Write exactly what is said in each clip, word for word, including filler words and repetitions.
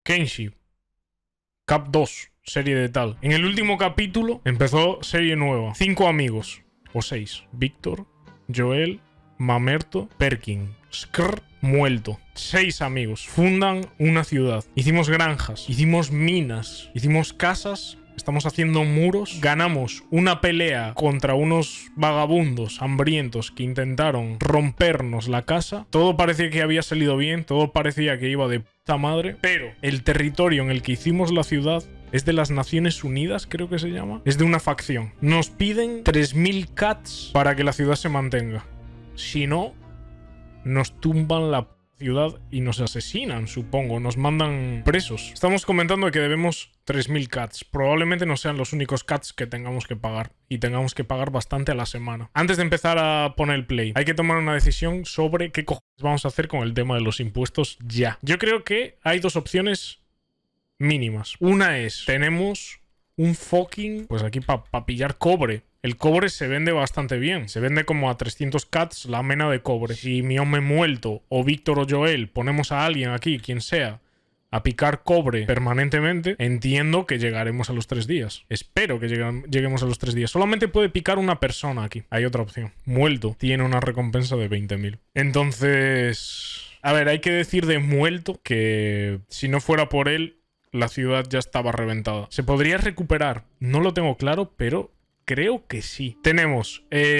Kenshi. Cap dos. Serie de tal. En el último capítulo empezó serie nueva. Cinco amigos. O seis. Víctor, Joel, Mamerto, Perkin, Skr, Muelto. Seis amigos. Fundan una ciudad. Hicimos granjas. Hicimos minas. Hicimos casas. Estamos haciendo muros. Ganamos una pelea contra unos vagabundos hambrientos que intentaron rompernos la casa. Todo parecía que había salido bien. Todo parecía que iba de puta madre. Pero el territorio en el que hicimos la ciudad es de las Naciones Unidas, creo que se llama. Es de una facción. Nos piden tres mil cats para que la ciudad se mantenga. Si no, nos tumban la ciudad y nos asesinan, supongo. Nos mandan presos. Estamos comentando que debemos tres mil cats. Probablemente no sean los únicos cats que tengamos que pagar. Y tengamos que pagar bastante a la semana. Antes de empezar a poner el play, hay que tomar una decisión sobre qué cojones vamos a hacer con el tema de los impuestos ya. Yo creo que hay dos opciones mínimas. Una es, tenemos un fucking, pues aquí para pa pillar cobre. El cobre se vende bastante bien. Se vende como a trescientos cats la mena de cobre. Si mi hombre Muelto o Víctor o Joel ponemos a alguien aquí, quien sea, a picar cobre permanentemente, entiendo que llegaremos a los tres días. Espero que lleguemos a los tres días. Solamente puede picar una persona aquí. Hay otra opción. Muelto tiene una recompensa de veinte mil. Entonces, a ver, hay que decir de Muelto que si no fuera por él, la ciudad ya estaba reventada. ¿Se podría recuperar? No lo tengo claro, pero creo que sí. Tenemos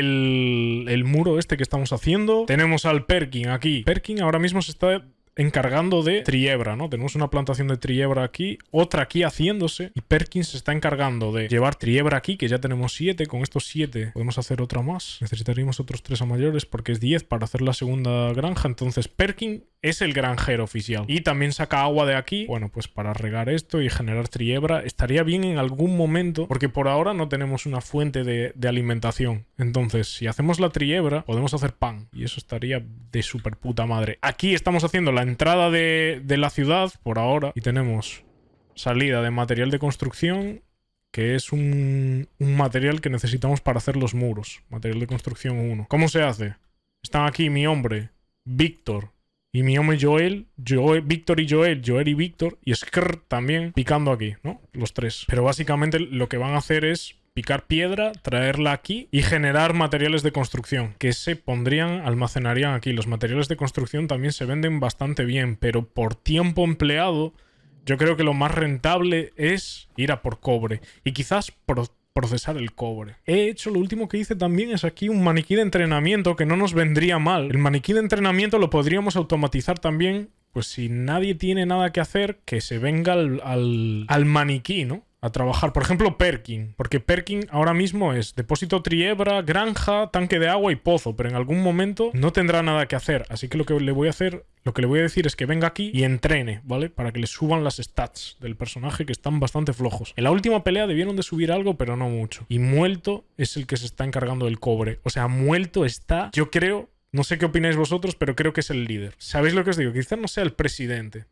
el, el muro este que estamos haciendo. Tenemos al Perkin aquí. Perkin ahora mismo se está encargando de triebra, ¿no? Tenemos una plantación de triebra aquí, otra aquí haciéndose, y Perkin se está encargando de llevar triebra aquí, que ya tenemos siete. Con estos siete podemos hacer otra más. Necesitaríamos otros tres a mayores porque es diez para hacer la segunda granja. Entonces Perkin es el granjero oficial. Y también saca agua de aquí, bueno, pues para regar esto y generar triebra. Estaría bien en algún momento, porque por ahora no tenemos una fuente de, de alimentación. Entonces, si hacemos la triebra, podemos hacer pan. Y eso estaría de super puta madre. Aquí estamos haciendo la entrada de, de la ciudad, por ahora. Y tenemos salida de material de construcción, que es un, un material que necesitamos para hacer los muros. Material de construcción uno. ¿Cómo se hace? Están aquí mi hombre, Víctor, y mi hombre Joel, Joel, Víctor y Joel, Joel y Víctor, y Skr también picando aquí, ¿no? Los tres. Pero básicamente lo que van a hacer es picar piedra, traerla aquí y generar materiales de construcción que se pondrían, almacenarían aquí. Los materiales de construcción también se venden bastante bien, pero por tiempo empleado yo creo que lo más rentable es ir a por cobre y quizás por procesar el cobre. He hecho, lo último que hice también es aquí un maniquí de entrenamiento que no nos vendría mal. El maniquí de entrenamiento lo podríamos automatizar también, pues si nadie tiene nada que hacer, que se venga al, al, al maniquí, ¿no? A trabajar. Por ejemplo, Perkin. Porque Perkin ahora mismo es depósito triebra, granja, tanque de agua y pozo. Pero en algún momento no tendrá nada que hacer. Así que lo que le voy a hacer, lo que le voy a decir es que venga aquí y entrene, ¿vale? Para que le suban las stats del personaje, que están bastante flojos. En la última pelea debieron de subir algo, pero no mucho. Y Muelto es el que se está encargando del cobre. O sea, Muelto está, yo creo, no sé qué opináis vosotros, pero creo que es el líder. ¿Sabéis lo que os digo? Quizás no sea el presidente,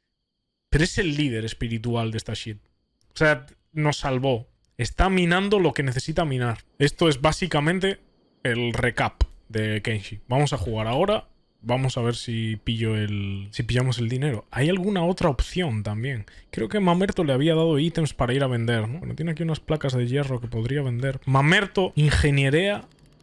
pero es el líder espiritual de esta shit. O sea, nos salvó. Está minando lo que necesita minar. Esto es básicamente el recap de Kenshi. Vamos a jugar ahora. Vamos a ver si pillo el... si pillamos el dinero. ¿Hay alguna otra opción también? Creo que Mamerto le había dado ítems para ir a vender, ¿no? Bueno, tiene aquí unas placas de hierro que podría vender. Mamerto ingenierea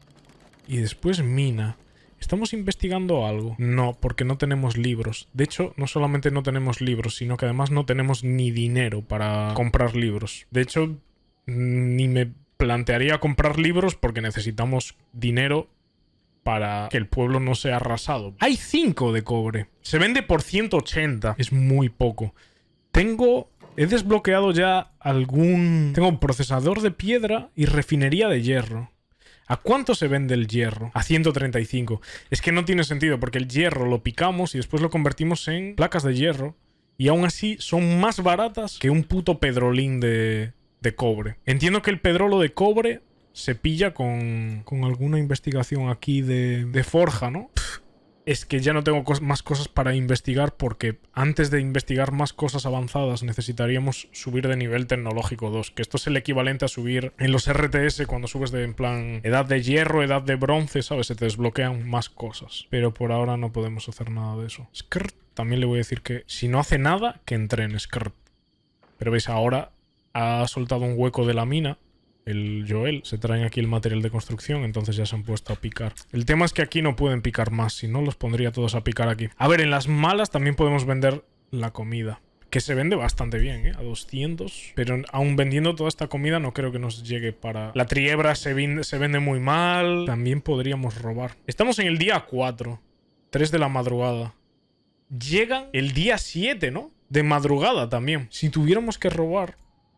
y después mina. ¿Estamos investigando algo? No, porque no tenemos libros. De hecho, no solamente no tenemos libros, sino que además no tenemos ni dinero para comprar libros. De hecho, ni me plantearía comprar libros porque necesitamos dinero para que el pueblo no sea arrasado. Hay cinco de cobre. Se vende por ciento ochenta. Es muy poco. Tengo... He desbloqueado ya algún... Tengo un procesador de piedra y refinería de hierro. ¿A cuánto se vende el hierro? A ciento treinta y cinco. Es que no tiene sentido porque el hierro lo picamos y después lo convertimos en placas de hierro. Y aún así son más baratas que un puto pedrolín de, de cobre. Entiendo que el pedrolo de cobre se pilla con, con alguna investigación aquí de, de forja, ¿no? Pff, es que ya no tengo cos más cosas para investigar, porque antes de investigar más cosas avanzadas necesitaríamos subir de nivel tecnológico dos, que esto es el equivalente a subir en los R T S cuando subes de, en plan, edad de hierro, edad de bronce, ¿sabes? Se te desbloquean más cosas. Pero por ahora no podemos hacer nada de eso. Skrrt. También le voy a decir que si no hace nada, que entrene. Skrrt. Pero veis, ahora ha soltado un hueco de la mina. El Joel, se traen aquí el material de construcción, entonces ya se han puesto a picar. El tema es que aquí no pueden picar más, si no los pondría todos a picar aquí. A ver, en las malas también podemos vender la comida, que se vende bastante bien, ¿eh? A doscientos. Pero aún vendiendo toda esta comida no creo que nos llegue para... La triebra se vende, se vende muy mal. También podríamos robar. Estamos en el día cuatro, tres de la madrugada. Llegan el día siete, ¿no? De madrugada también. Si tuviéramos que robar...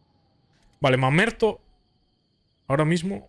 Vale, Mamerto... Ahora mismo,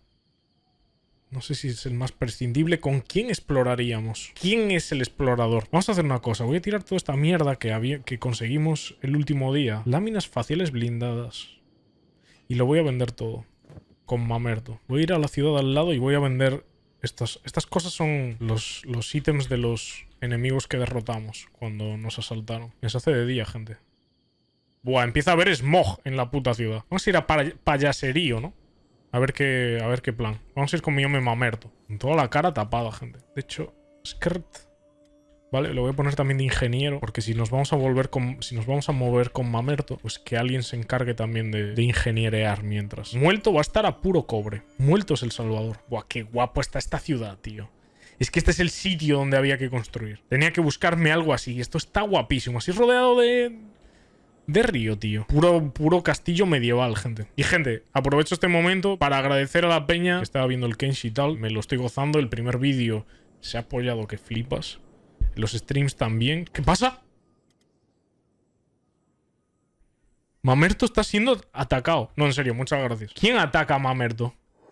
no sé si es el más prescindible. ¿Con quién exploraríamos? ¿Quién es el explorador? Vamos a hacer una cosa. Voy a tirar toda esta mierda que, había, que conseguimos el último día. Láminas faciales blindadas. Y lo voy a vender todo. Con Mamerto. Voy a ir a la ciudad al lado y voy a vender... Estas, estas cosas son los, los ítems de los enemigos que derrotamos cuando nos asaltaron. Se hace de día, gente. Buah, empieza a haber smog en la puta ciudad. Vamos a ir a payaserío, ¿no? A ver qué, a ver qué plan. Vamos a ir con mi hombre Mamerto. Con toda la cara tapada, gente. De hecho, Skrrt. Vale, lo voy a poner también de ingeniero. Porque si nos vamos a volver con. Si nos vamos a mover con Mamerto, pues que alguien se encargue también de, de ingenierear mientras. Muelto va a estar a puro cobre. Muelto es El Salvador. Buah, qué guapo está esta ciudad, tío. Es que este es el sitio donde había que construir. Tenía que buscarme algo así. Esto está guapísimo. Así rodeado de. De río, tío. Puro, puro castillo medieval, gente. Y, gente, aprovecho este momento para agradecer a la peña que estaba viendo el Kenshi y tal. Me lo estoy gozando. El primer vídeo se ha apoyado que flipas. Los streams también. ¿Qué pasa? Mamerto está siendo atacado. No, en serio, muchas gracias. ¿Quién ataca a Mamerto?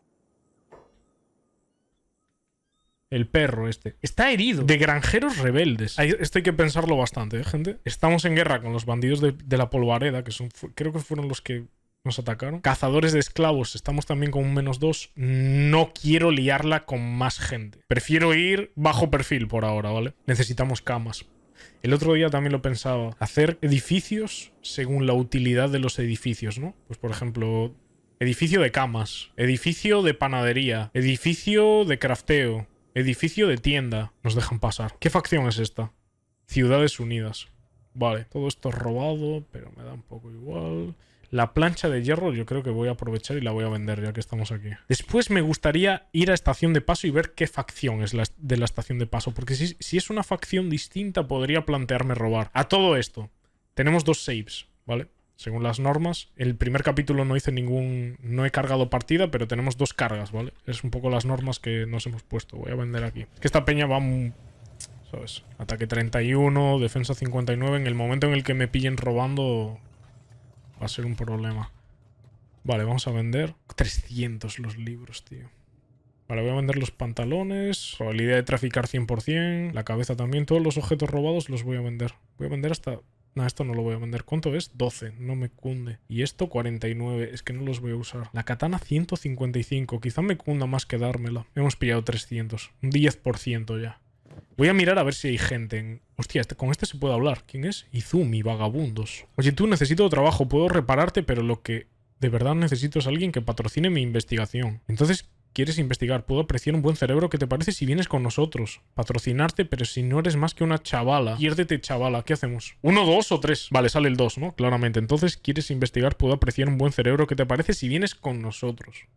El perro este. Está herido. De granjeros rebeldes. Ahí, esto hay que pensarlo bastante, ¿eh, gente? Estamos en guerra con los bandidos de, de la polvareda, que son, creo que fueron los que nos atacaron. Cazadores de esclavos. Estamos también con un menos dos. No quiero liarla con más gente. Prefiero ir bajo perfil por ahora, ¿vale? Necesitamos camas. El otro día también lo pensaba. Hacer edificios según la utilidad de los edificios, ¿no? Pues, por ejemplo, edificio de camas. Edificio de panadería. Edificio de crafteo. Edificio de tienda. Nos dejan pasar. ¿Qué facción es esta? Ciudades Unidas. Vale. Todo esto es robado, pero me da un poco igual. La plancha de hierro yo creo que voy a aprovechar y la voy a vender ya que estamos aquí. Después me gustaría ir a estación de paso y ver qué facción es la de la estación de paso. Porque si, si es una facción distinta podría plantearme robar. A todo esto, tenemos dos saves, ¿vale? Según las normas, el primer capítulo no hice ningún... No he cargado partida, pero tenemos dos cargas, ¿vale? Es un poco las normas que nos hemos puesto. Voy a vender aquí. Es que esta peña va... Muy, ¿sabes? Ataque treinta y uno, defensa cincuenta y nueve. En el momento en el que me pillen robando va a ser un problema. Vale, vamos a vender trescientos los libros, tío. Vale, voy a vender los pantalones. Probabilidad de traficar cien por cien. La cabeza también. Todos los objetos robados los voy a vender. Voy a vender hasta... No, esto no lo voy a vender. ¿Cuánto es? doce. No me cunde. Y esto cuarenta y nueve. Es que no los voy a usar. La katana ciento cincuenta y cinco. Quizá me cunda más que dármela. Hemos pillado trescientos. Un diez por ciento ya. Voy a mirar a ver si hay gente en... Hostia, este, con este se puede hablar. ¿Quién es? Izumi, vagabundos. Oye, tú, necesito trabajo. Puedo repararte, pero lo que de verdad necesito es alguien que patrocine mi investigación. Entonces... ¿Quieres investigar? Puedo apreciar un buen cerebro. ¿Qué te parece si vienes con nosotros? Patrocinarte, pero si no eres más que una chavala. Piérdete, chavala. ¿Qué hacemos? ¿Uno, dos o tres? Vale, sale el dos, ¿no? Claramente. Entonces, ¿quieres investigar? Puedo apreciar un buen cerebro. ¿Qué te parece si vienes con nosotros?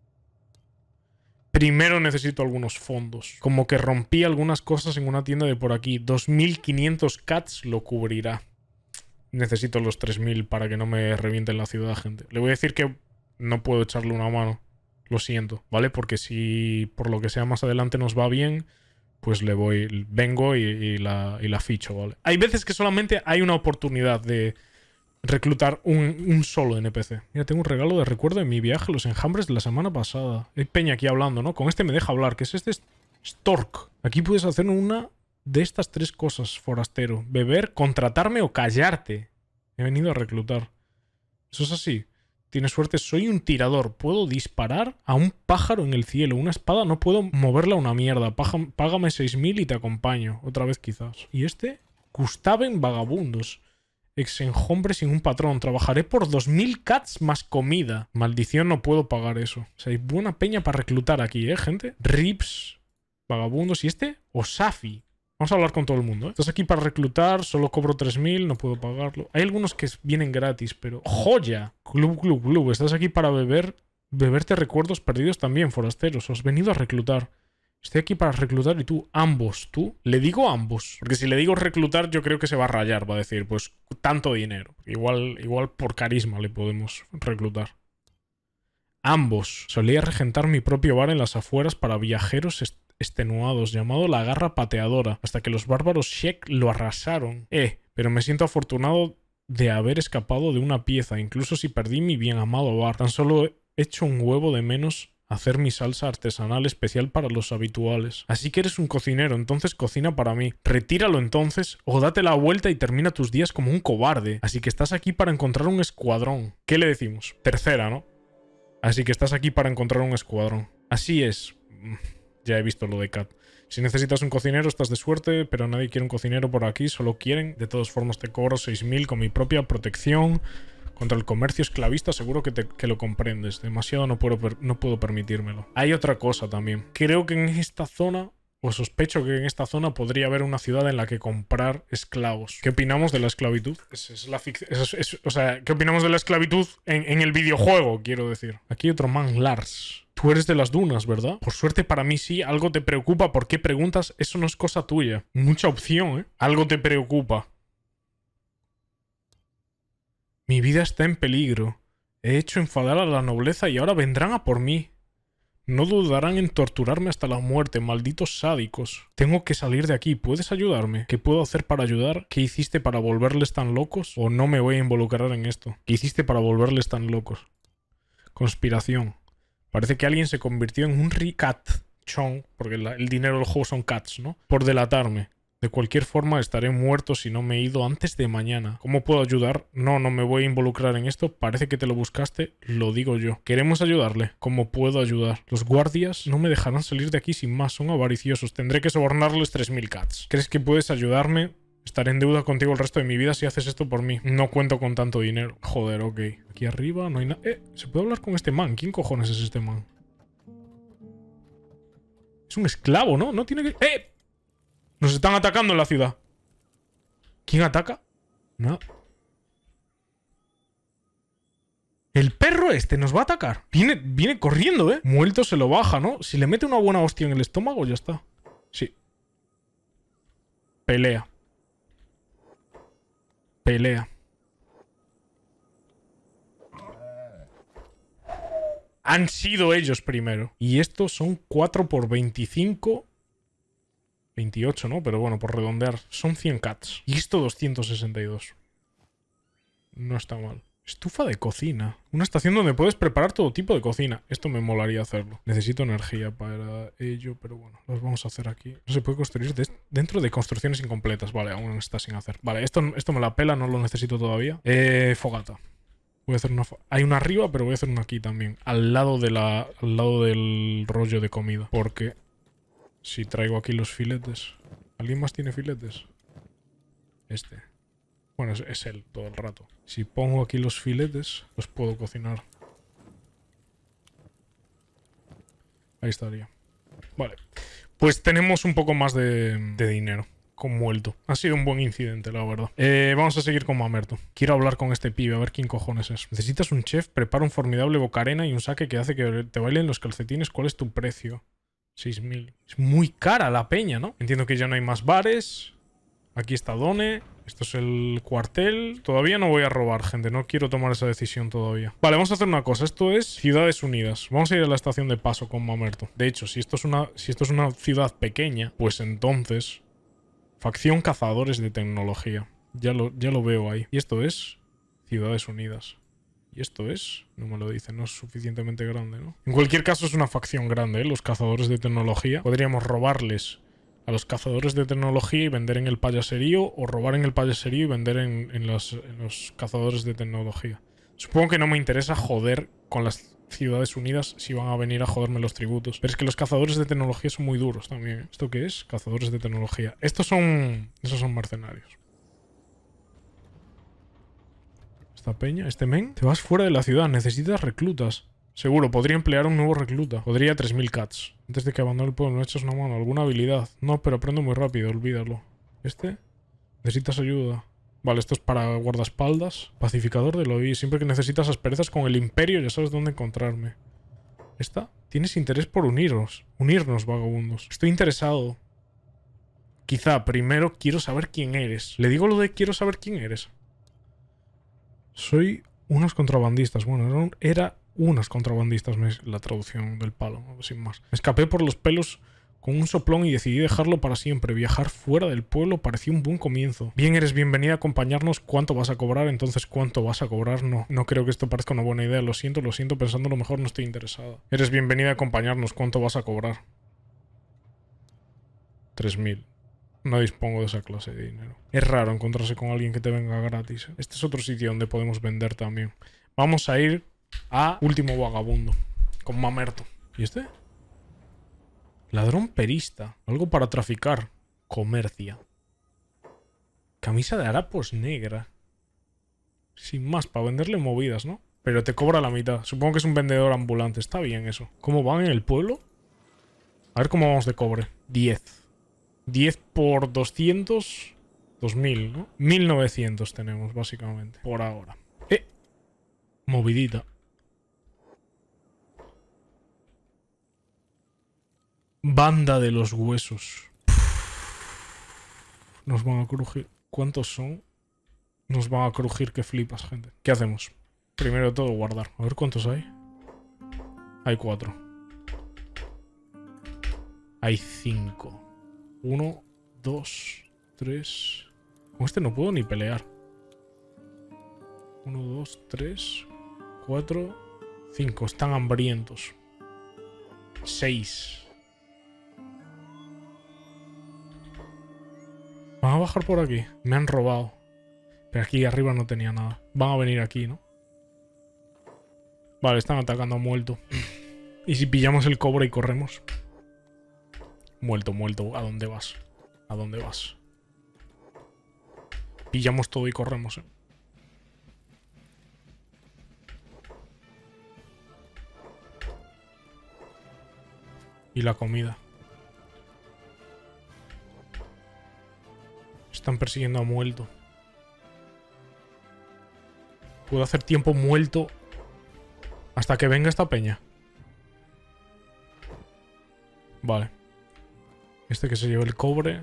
Primero necesito algunos fondos. Como que rompí algunas cosas en una tienda de por aquí. dos mil quinientos cats lo cubrirá. Necesito los tres mil para que no me revienten la ciudad, gente. Le voy a decir que no puedo echarle una mano. Lo siento, ¿vale? Porque si por lo que sea más adelante nos va bien, pues le voy, vengo y, y, la, y la ficho, ¿vale? Hay veces que solamente hay una oportunidad de reclutar un, un solo N P C. Mira, tengo un regalo de recuerdo de mi viaje a los enjambres de la semana pasada. Hay peña aquí hablando, ¿no? Con este me deja hablar, que es este Stork. Aquí puedes hacer una de estas tres cosas, forastero. Beber, contratarme o callarte. He venido a reclutar. Eso es así. Tienes suerte. Soy un tirador. Puedo disparar a un pájaro en el cielo. Una espada no puedo moverla a una mierda. Paja, págame seis mil y te acompaño. Otra vez quizás. ¿Y este? Gustaven vagabundos. Ex enjombre sin un patrón. Trabajaré por dos mil cats más comida. Maldición, no puedo pagar eso. O sea, hay buena peña para reclutar aquí, ¿eh, gente? Rips, vagabundos. ¿Y este? Osafi. Vamos a hablar con todo el mundo, ¿eh? Estás aquí para reclutar. Solo cobro tres mil. No puedo pagarlo. Hay algunos que vienen gratis, pero... ¡Joya! Club, club, club. Estás aquí para beber... Beberte recuerdos perdidos también, forasteros. Os he venido a reclutar. Estoy aquí para reclutar y tú, ambos, tú. Le digo ambos. Porque si le digo reclutar, yo creo que se va a rayar. Va a decir, pues, tanto dinero. Igual, igual por carisma le podemos reclutar. Ambos. Solía regentar mi propio bar en las afueras para viajeros est extenuados, llamado La Garra Pateadora, hasta que los bárbaros Sheik lo arrasaron. Eh, pero me siento afortunado de haber escapado de una pieza, incluso si perdí mi bien amado bar. Tan solo he hecho un huevo de menos hacer mi salsa artesanal especial para los habituales. Así que eres un cocinero, entonces cocina para mí. Retíralo entonces, o date la vuelta y termina tus días como un cobarde. Así que estás aquí para encontrar un escuadrón. ¿Qué le decimos? Tercera, ¿no? Así que estás aquí para encontrar un escuadrón. Así es. Ya he visto lo de Cat. Si necesitas un cocinero, estás de suerte, pero nadie quiere un cocinero por aquí, solo quieren. De todas formas, te cobro seis mil con mi propia protección. Contra el comercio esclavista seguro que, te, que lo comprendes. Demasiado no puedo, per, no puedo permitírmelo. Hay otra cosa también. Creo que en esta zona, o sospecho que en esta zona podría haber una ciudad en la que comprar esclavos. ¿Qué opinamos de la esclavitud? Es, es la fic es, es, o sea, ¿qué opinamos de la esclavitud en, en el videojuego? Quiero decir. Aquí otro man, Lars. Tú eres de las dunas, ¿verdad? Por suerte para mí sí. Algo te preocupa. ¿Por qué preguntas? Eso no es cosa tuya. Mucha opción, ¿eh? Algo te preocupa. Mi vida está en peligro. He hecho enfadar a la nobleza y ahora vendrán a por mí. No dudarán en torturarme hasta la muerte, malditos sádicos. Tengo que salir de aquí. ¿Puedes ayudarme? ¿Qué puedo hacer para ayudar? ¿Qué hiciste para volverles tan locos? ¿O no me voy a involucrar en esto? ¿Qué hiciste para volverles tan locos? Conspiración. Parece que alguien se convirtió en un cat chong, porque la, el dinero del juego son cats, ¿no? Por delatarme. De cualquier forma, estaré muerto si no me he ido antes de mañana. ¿Cómo puedo ayudar? No, no me voy a involucrar en esto. Parece que te lo buscaste. Lo digo yo. Queremos ayudarle. ¿Cómo puedo ayudar? Los guardias no me dejarán salir de aquí sin más. Son avariciosos. Tendré que sobornarles tres mil cats. ¿Crees que puedes ayudarme? Estaré en deuda contigo el resto de mi vida si haces esto por mí. No cuento con tanto dinero. Joder, ok. Aquí arriba no hay nada. Eh, ¿se puede hablar con este man? ¿Quién cojones es este man? Es un esclavo, ¿no? No tiene que... ¡Eh! Nos están atacando en la ciudad. ¿Quién ataca? No. El perro este nos va a atacar. Viene, viene corriendo, ¿eh? Muerto se lo baja, ¿no? Si le mete una buena hostia en el estómago, ya está. Sí. Pelea. Pelea. Han sido ellos primero. Y estos son cuatro por veinticinco... veintiocho, ¿no? Pero bueno, por redondear, son cien cats. Y esto doscientos sesenta y dos. No está mal. Estufa de cocina. Una estación donde puedes preparar todo tipo de cocina. Esto me molaría hacerlo. Necesito energía para ello, pero bueno, los vamos a hacer aquí. No se puede construir de dentro de construcciones incompletas. Vale, aún está sin hacer. Vale, esto, esto me la pela, no lo necesito todavía. Eh, fogata. Voy a hacer una... Hay una arriba, pero voy a hacer una aquí también. Al lado de la... Al lado del rollo de comida. Porque... si traigo aquí los filetes. ¿Alguien más tiene filetes? Este. Bueno, es, es él todo el rato. Si pongo aquí los filetes, los puedo cocinar. Ahí estaría. Vale. Pues tenemos un poco más de, de dinero. Con muerto. Ha sido un buen incidente, la verdad. Eh, vamos a seguir con Mamerto. Quiero hablar con este pibe, a ver quién cojones es. Necesitas un chef, prepara un formidable bocarena y un saque que hace que te bailen los calcetines. ¿Cuál es tu precio? seis mil. Es muy cara la peña, ¿no? Entiendo que ya no hay más bares. Aquí está Done. Esto es el cuartel. Todavía no voy a robar, gente. No quiero tomar esa decisión todavía. Vale, vamos a hacer una cosa. Esto es Ciudades Unidas. Vamos a ir a la estación de paso con Mamerto. De hecho, si esto es una, si esto es una ciudad pequeña, pues entonces... Facción Cazadores de Tecnología. Ya lo, ya lo veo ahí. Y esto es Ciudades Unidas. Y esto es... no me lo dice, no es suficientemente grande, ¿no? En cualquier caso es una facción grande, ¿eh? Los cazadores de tecnología. Podríamos robarles a los cazadores de tecnología y vender en el payaserío, o robar en el payaserío y vender en, en, los, en los cazadores de tecnología. Supongo que no me interesa joder con las ciudades unidas si van a venir a joderme los tributos. Pero es que los cazadores de tecnología son muy duros también. ¿Esto qué es? Cazadores de tecnología. Estos son... Esos son mercenarios. Esta peña, este men. Te vas fuera de la ciudad. Necesitas reclutas. Seguro, podría emplear un nuevo recluta. Podría tres mil cats. Antes de que abandone el pueblo, ¿no echas una mano? ¿Alguna habilidad? No, pero aprendo muy rápido, olvídalo. ¿Este? Necesitas ayuda. Vale, esto es para guardaespaldas. Pacificador de Loí. Siempre que necesitas asperezas con el Imperio, ya sabes dónde encontrarme. ¿Esta? Tienes interés por unirnos. Unirnos, vagabundos. Estoy interesado. Quizá primero quiero saber quién eres. ¿Le digo lo de quiero saber quién eres? Soy unos contrabandistas. Bueno, era, un, era unos contrabandistas, la traducción del palo, sin más. Me escapé por los pelos con un soplón y decidí dejarlo para siempre. Viajar fuera del pueblo parecía un buen comienzo. Bien, eres bienvenida a acompañarnos. ¿Cuánto vas a cobrar? Entonces, ¿cuánto vas a cobrar? No, no creo que esto parezca una buena idea. Lo siento, lo siento. Pensando lo mejor, no estoy interesada. Eres bienvenida a acompañarnos. ¿Cuánto vas a cobrar? tres mil. No dispongo de esa clase de dinero. Es raro encontrarse con alguien que te venga gratis. Este es otro sitio donde podemos vender también. Vamos a ir a Último Vagabundo. Con Mamerto. ¿Y este? Ladrón perista. Algo para traficar. Comercia. Camisa de harapos negra. Sin más, para venderle movidas, ¿no? Pero te cobra la mitad. Supongo que es un vendedor ambulante. Está bien eso. ¿Cómo van en el pueblo? A ver cómo vamos de cobre. diez. diez por doscientos. dos mil, ¿no? mil novecientos tenemos, básicamente. Por ahora. Eh. Movidita. Banda de los huesos. Nos van a crujir. ¿Cuántos son? Nos van a crujir que flipas, gente. ¿Qué hacemos? Primero de todo, guardar. A ver cuántos hay. Hay cuatro. Hay cinco. Uno, dos, tres. Con este no puedo ni pelear. Uno, dos, tres, cuatro, cinco. Están hambrientos. Seis. Van a bajar por aquí. Me han robado. Pero aquí arriba no tenía nada. Van a venir aquí, ¿no? Vale, están atacando a muerto. ¿Y si pillamos el cobre y corremos? Muerto, muerto. ¿A dónde vas? ¿A dónde vas? Pillamos todo y corremos, ¿eh? Y la comida. Están persiguiendo a muerto. Puedo hacer tiempo muerto hasta que venga esta peña. Vale. Este que se lleve el cobre.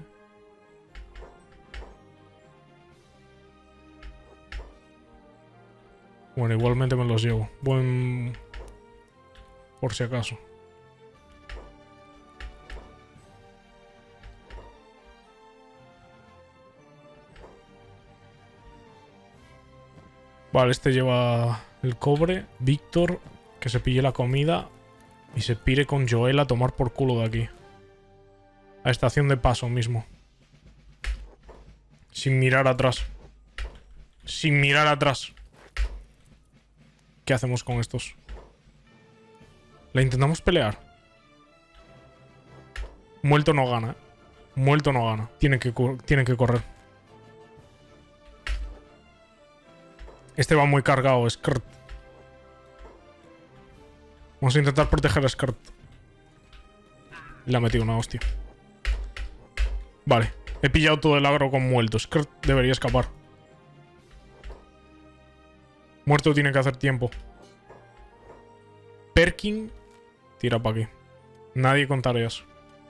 Bueno, igualmente me los llevo. Buen... Por si acaso. Vale, este lleva el cobre. Víctor, que se pille la comida. Y se pire con Joel a tomar por culo de aquí. A estación de paso mismo. Sin mirar atrás. Sin mirar atrás. ¿Qué hacemos con estos? ¿La intentamos pelear? Muerto no gana. Muerto no gana. Tienen que, tienen que correr. Este va muy cargado, Skirt. Vamos a intentar proteger a Skirt. Le ha metido una hostia. Vale. He pillado todo el agro con muerto. Skirt debería escapar. Muerto tiene que hacer tiempo. Perkin. Tira para aquí. Nadie con tareas.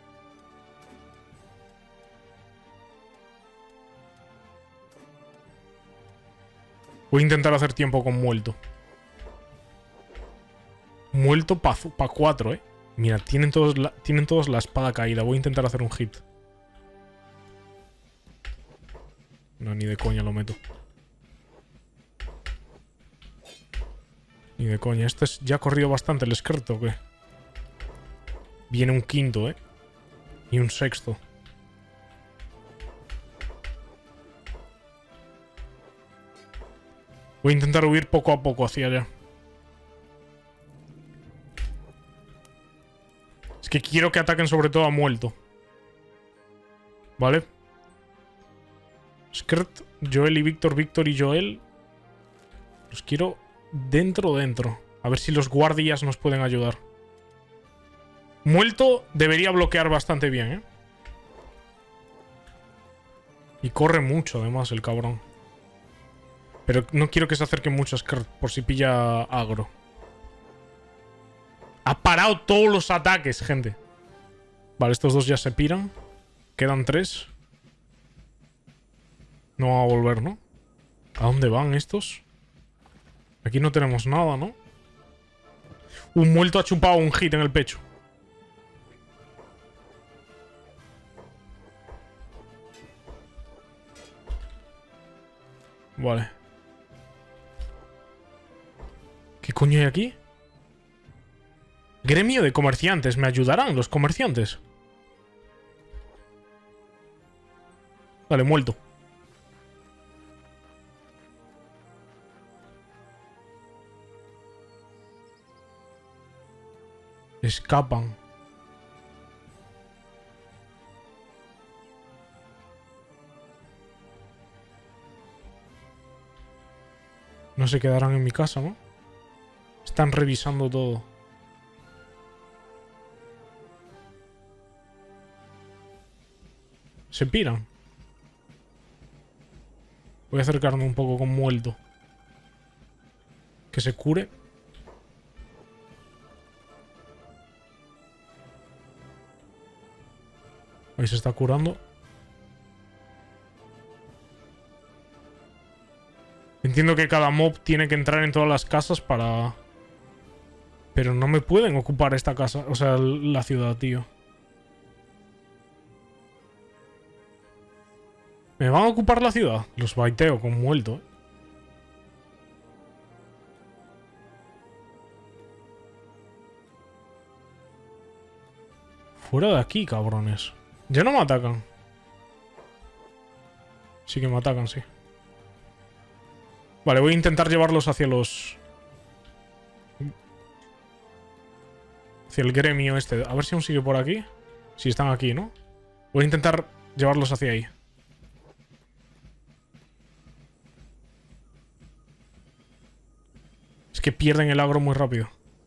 Voy a intentar hacer tiempo con muerto. Muerto para pa cuatro, eh. Mira, tienen todos, la, tienen todos la espada caída. Voy a intentar hacer un hit. No, ni de coña lo meto. Ni de coña. Este es, ya ha corrido bastante el Skirt, ¿o qué? Viene un quinto, eh. Y un sexto. Voy a intentar huir poco a poco hacia allá. Es que quiero que ataquen sobre todo a muerto. ¿Vale? Skirt, Joel y Víctor, Víctor y Joel. Los quiero dentro, dentro. A ver si los guardias nos pueden ayudar. Muerto debería bloquear bastante bien, ¿eh? Y corre mucho, además, el cabrón. Pero no quiero que se acerque mucho a Skirt por si pilla agro. Ha parado todos los ataques, gente. Vale, estos dos ya se piran. Quedan tres. No van a volver, ¿no? ¿A dónde van estos? Aquí no tenemos nada, ¿no? Un muerto ha chupado un hit en el pecho. Vale. ¿Qué coño hay aquí? Gremio de comerciantes. ¿Me ayudarán los comerciantes? Vale, muerto. Escapan. No se quedarán en mi casa, ¿no? Están revisando todo. Se piran. Voy a acercarme un poco con muerto. Que se cure. Ahí se está curando. Entiendo que cada mob tiene que entrar en todas las casas para... Pero no me pueden ocupar esta casa. O sea, la ciudad, tío. ¿Me van a ocupar la ciudad? Los baiteo con muerto, ¿eh? Fuera de aquí, cabrones. Ya no me atacan. Sí que me atacan, sí. Vale, voy a intentar llevarlos hacia los... Hacia el gremio este. A ver si aún sigue por aquí. Si están aquí, ¿no? Voy a intentar llevarlos hacia ahí. Es que pierden el agro muy rápido.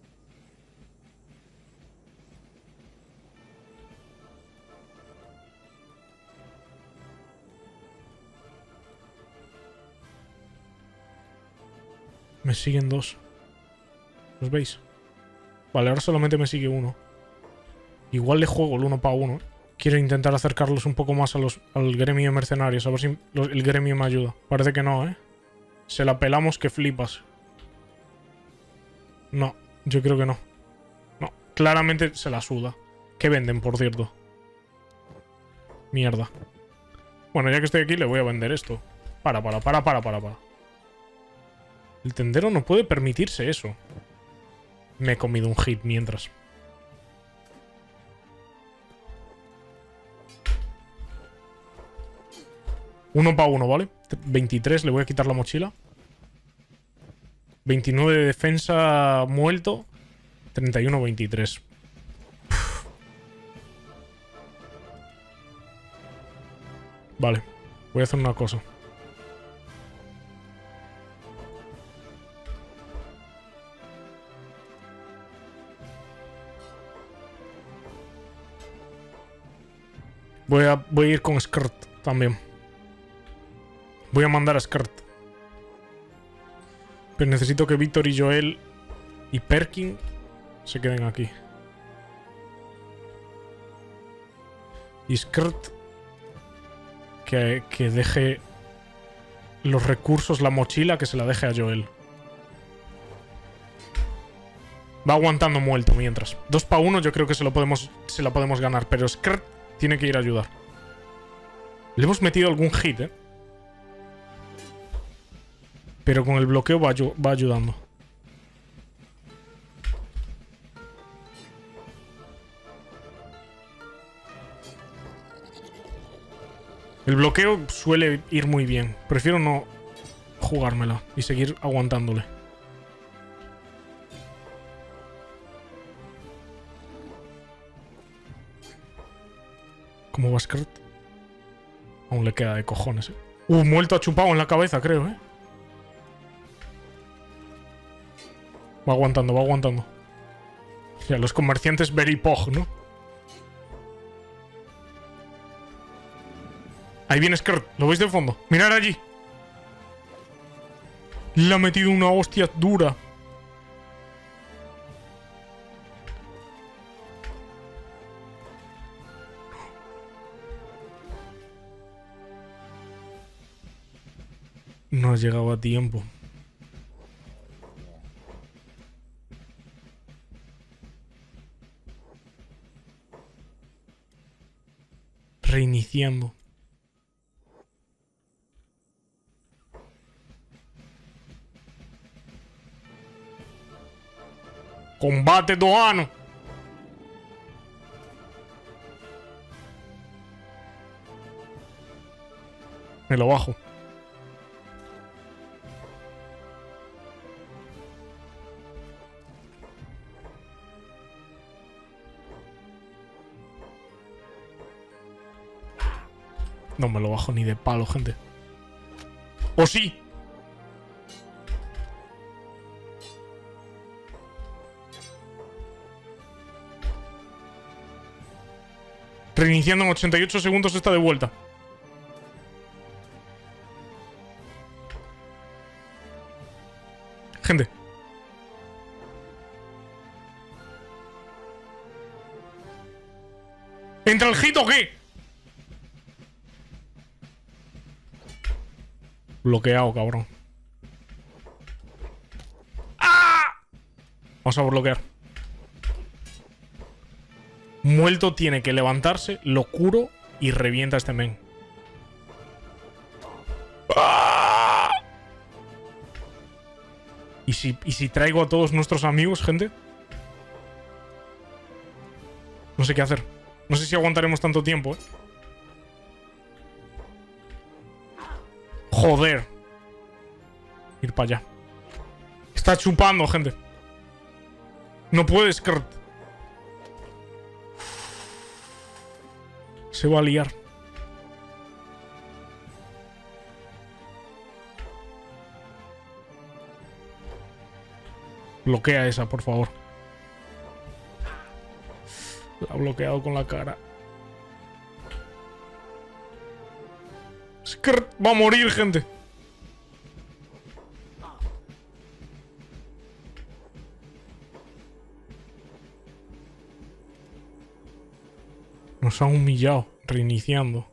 Me siguen dos. ¿Los veis? Vale, ahora solamente me sigue uno. Igual le juego el uno para uno. Quiero intentar acercarlos un poco más a los, al gremio de mercenarios. A ver si los, el gremio me ayuda. Parece que no, ¿eh? Se la pelamos que flipas. No, yo creo que no. No, claramente se la suda. ¿Qué venden, por cierto? Mierda. Bueno, ya que estoy aquí le voy a vender esto. Para, para, para, para, para, para. El tendero no puede permitirse eso. Me he comido un hit mientras. Uno para uno, ¿vale? veintitrés, le voy a quitar la mochila. veintinueve de defensa, muerto. treinta y uno, veintitrés. Vale, voy a hacer una cosa. Voy a, voy a ir con Skirt también. Voy a mandar a Skirt. Pero necesito que Víctor y Joel y Perkin se queden aquí. Y Skirt que, que deje los recursos, la mochila, que se la deje a Joel. Va aguantando muerto mientras. Dos para uno yo creo que se, lo podemos, se la podemos ganar. Pero Skirt tiene que ir a ayudar. Le hemos metido algún hit, ¿eh? Pero con el bloqueo va, va ayudando. El bloqueo suele ir muy bien. Prefiero no jugármela y seguir aguantándole. ¿Cómo va Skirt? Aún le queda de cojones, eh. Uh, muerto ha chupado en la cabeza, creo, eh. Va aguantando, va aguantando. Ya, los comerciantes very pog, ¿no? Ahí viene Skirt, ¿lo veis de fondo? Mirad allí. Le ha metido una hostia dura. No ha llegado a tiempo. Reiniciando. ¡Combate Doano! Me lo bajo. No me lo bajo ni de palo, gente. ¡Oh, sí! Reiniciando en ochenta y ocho segundos está de vuelta. Gente. ¿Entra el hit o qué? Bloqueado, cabrón. ¡Ah! Vamos a bloquear. Muerto tiene que levantarse, lo curo y revienta a este men. ¡Ah! ¿Y si, ¿Y si traigo a todos nuestros amigos, gente? No sé qué hacer. No sé si aguantaremos tanto tiempo, ¿eh? Joder. Ir para allá. Está chupando, gente. No puedes, Kurt. Se va a liar. Bloquea esa, por favor. La ha bloqueado con la cara. Skirt va a morir, gente. Nos ha humillado, reiniciando.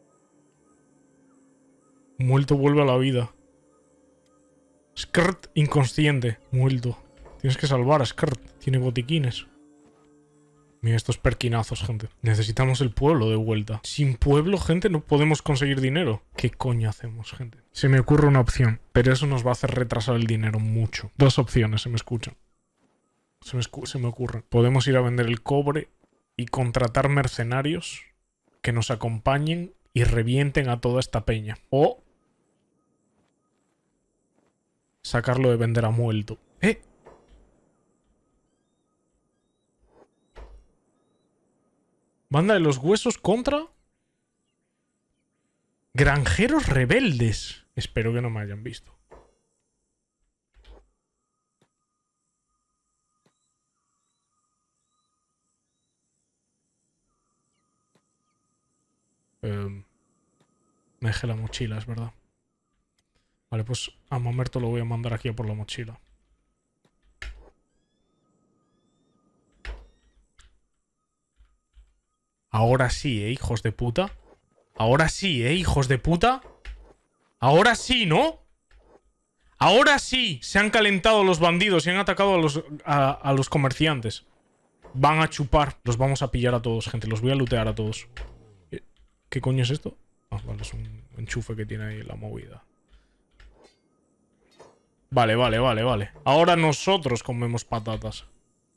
Muerto vuelve a la vida. Skirt inconsciente. Muerto. Tienes que salvar a Skirt. Tiene botiquines. Mira estos perquinazos, gente. Necesitamos el pueblo de vuelta. Sin pueblo, gente, no podemos conseguir dinero. ¿Qué coño hacemos, gente? Se me ocurre una opción, pero eso nos va a hacer retrasar el dinero mucho. Dos opciones, se me escuchan. Se me, se me ocurre. Podemos ir a vender el cobre y contratar mercenarios que nos acompañen y revienten a toda esta peña. O sacarlo de vender a muerto. ¡Eh! Banda de los huesos contra granjeros rebeldes. Espero que no me hayan visto. Eh, me dejé la mochila, es verdad. Vale, pues a Mamerto lo voy a mandar aquí a por la mochila. Ahora sí, ¿eh, hijos de puta? Ahora sí, ¿eh, hijos de puta? Ahora sí, ¿no? Ahora sí se han calentado los bandidos y han atacado a los, a, a los comerciantes. Van a chupar. Los vamos a pillar a todos, gente. Los voy a lootear a todos. ¿Qué coño es esto? Ah, vale, es un enchufe que tiene ahí la movida. Vale, vale, vale, vale. Ahora nosotros comemos patatas.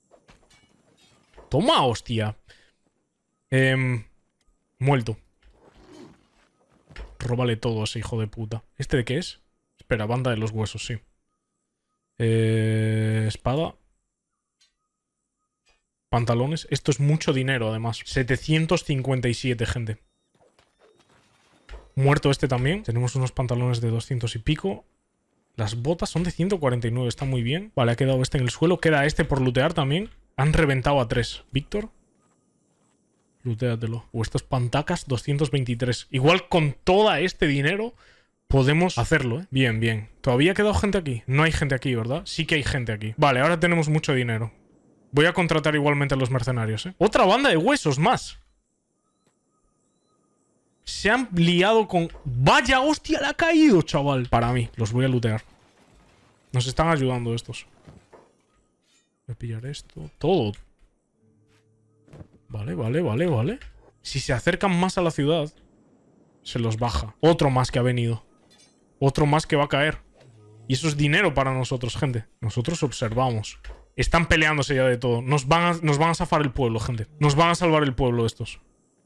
Toma, hostia. Eh, muerto. Róbale todo a ese hijo de puta. ¿Este de qué es? Espera, banda de los huesos, sí. Eh, espada. Pantalones. Esto es mucho dinero, además. setecientos cincuenta y siete, gente. Muerto este también. Tenemos unos pantalones de doscientos y pico. Las botas son de ciento cuarenta y nueve. Está muy bien. Vale, ha quedado este en el suelo. Queda este por lootear también. Han reventado a tres. Víctor. Lootéatelo. O estos pantacas, doscientos veintitrés. Igual con todo este dinero podemos hacerlo, ¿eh? Bien, bien. ¿Todavía ha quedado gente aquí? No hay gente aquí, ¿verdad? Sí que hay gente aquí. Vale, ahora tenemos mucho dinero. Voy a contratar igualmente a los mercenarios, ¿eh? Otra banda de huesos más. Se han liado con... ¡Vaya hostia, le ha caído, chaval! Para mí, los voy a lootear. Nos están ayudando estos. Voy a pillar esto. Todo. Vale, vale, vale, vale. Si se acercan más a la ciudad, se los baja. Otro más que ha venido. Otro más que va a caer. Y eso es dinero para nosotros, gente. Nosotros observamos. Están peleándose ya de todo. Nos van a, nos van a zafar el pueblo, gente. Nos van a salvar el pueblo estos.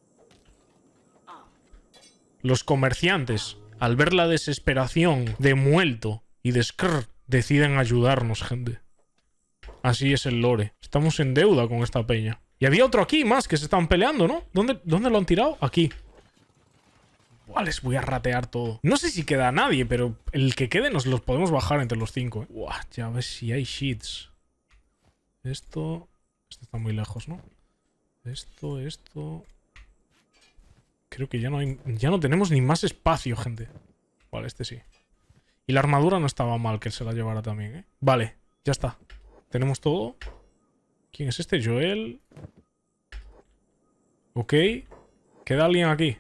Los comerciantes, al ver la desesperación de Muelto y de Skrr, deciden ayudarnos, gente. Así es el lore. Estamos en deuda con esta peña. Y había otro aquí más que se estaban peleando, ¿no? ¿Dónde, ¿Dónde lo han tirado? Aquí. Buah, les voy a ratear todo. No sé si queda nadie, pero el que quede nos los podemos bajar entre los cinco, ¿eh? Buah, ya ves si hay sheets. Esto... Esto está muy lejos, ¿no? Esto, esto... Creo que ya no hay... Ya no tenemos ni más espacio, gente. Vale, este sí. Y la armadura no estaba mal que se la llevara también, ¿eh? Vale, ya está. Tenemos todo. ¿Quién es este? Joel. Ok. ¿Queda alguien aquí?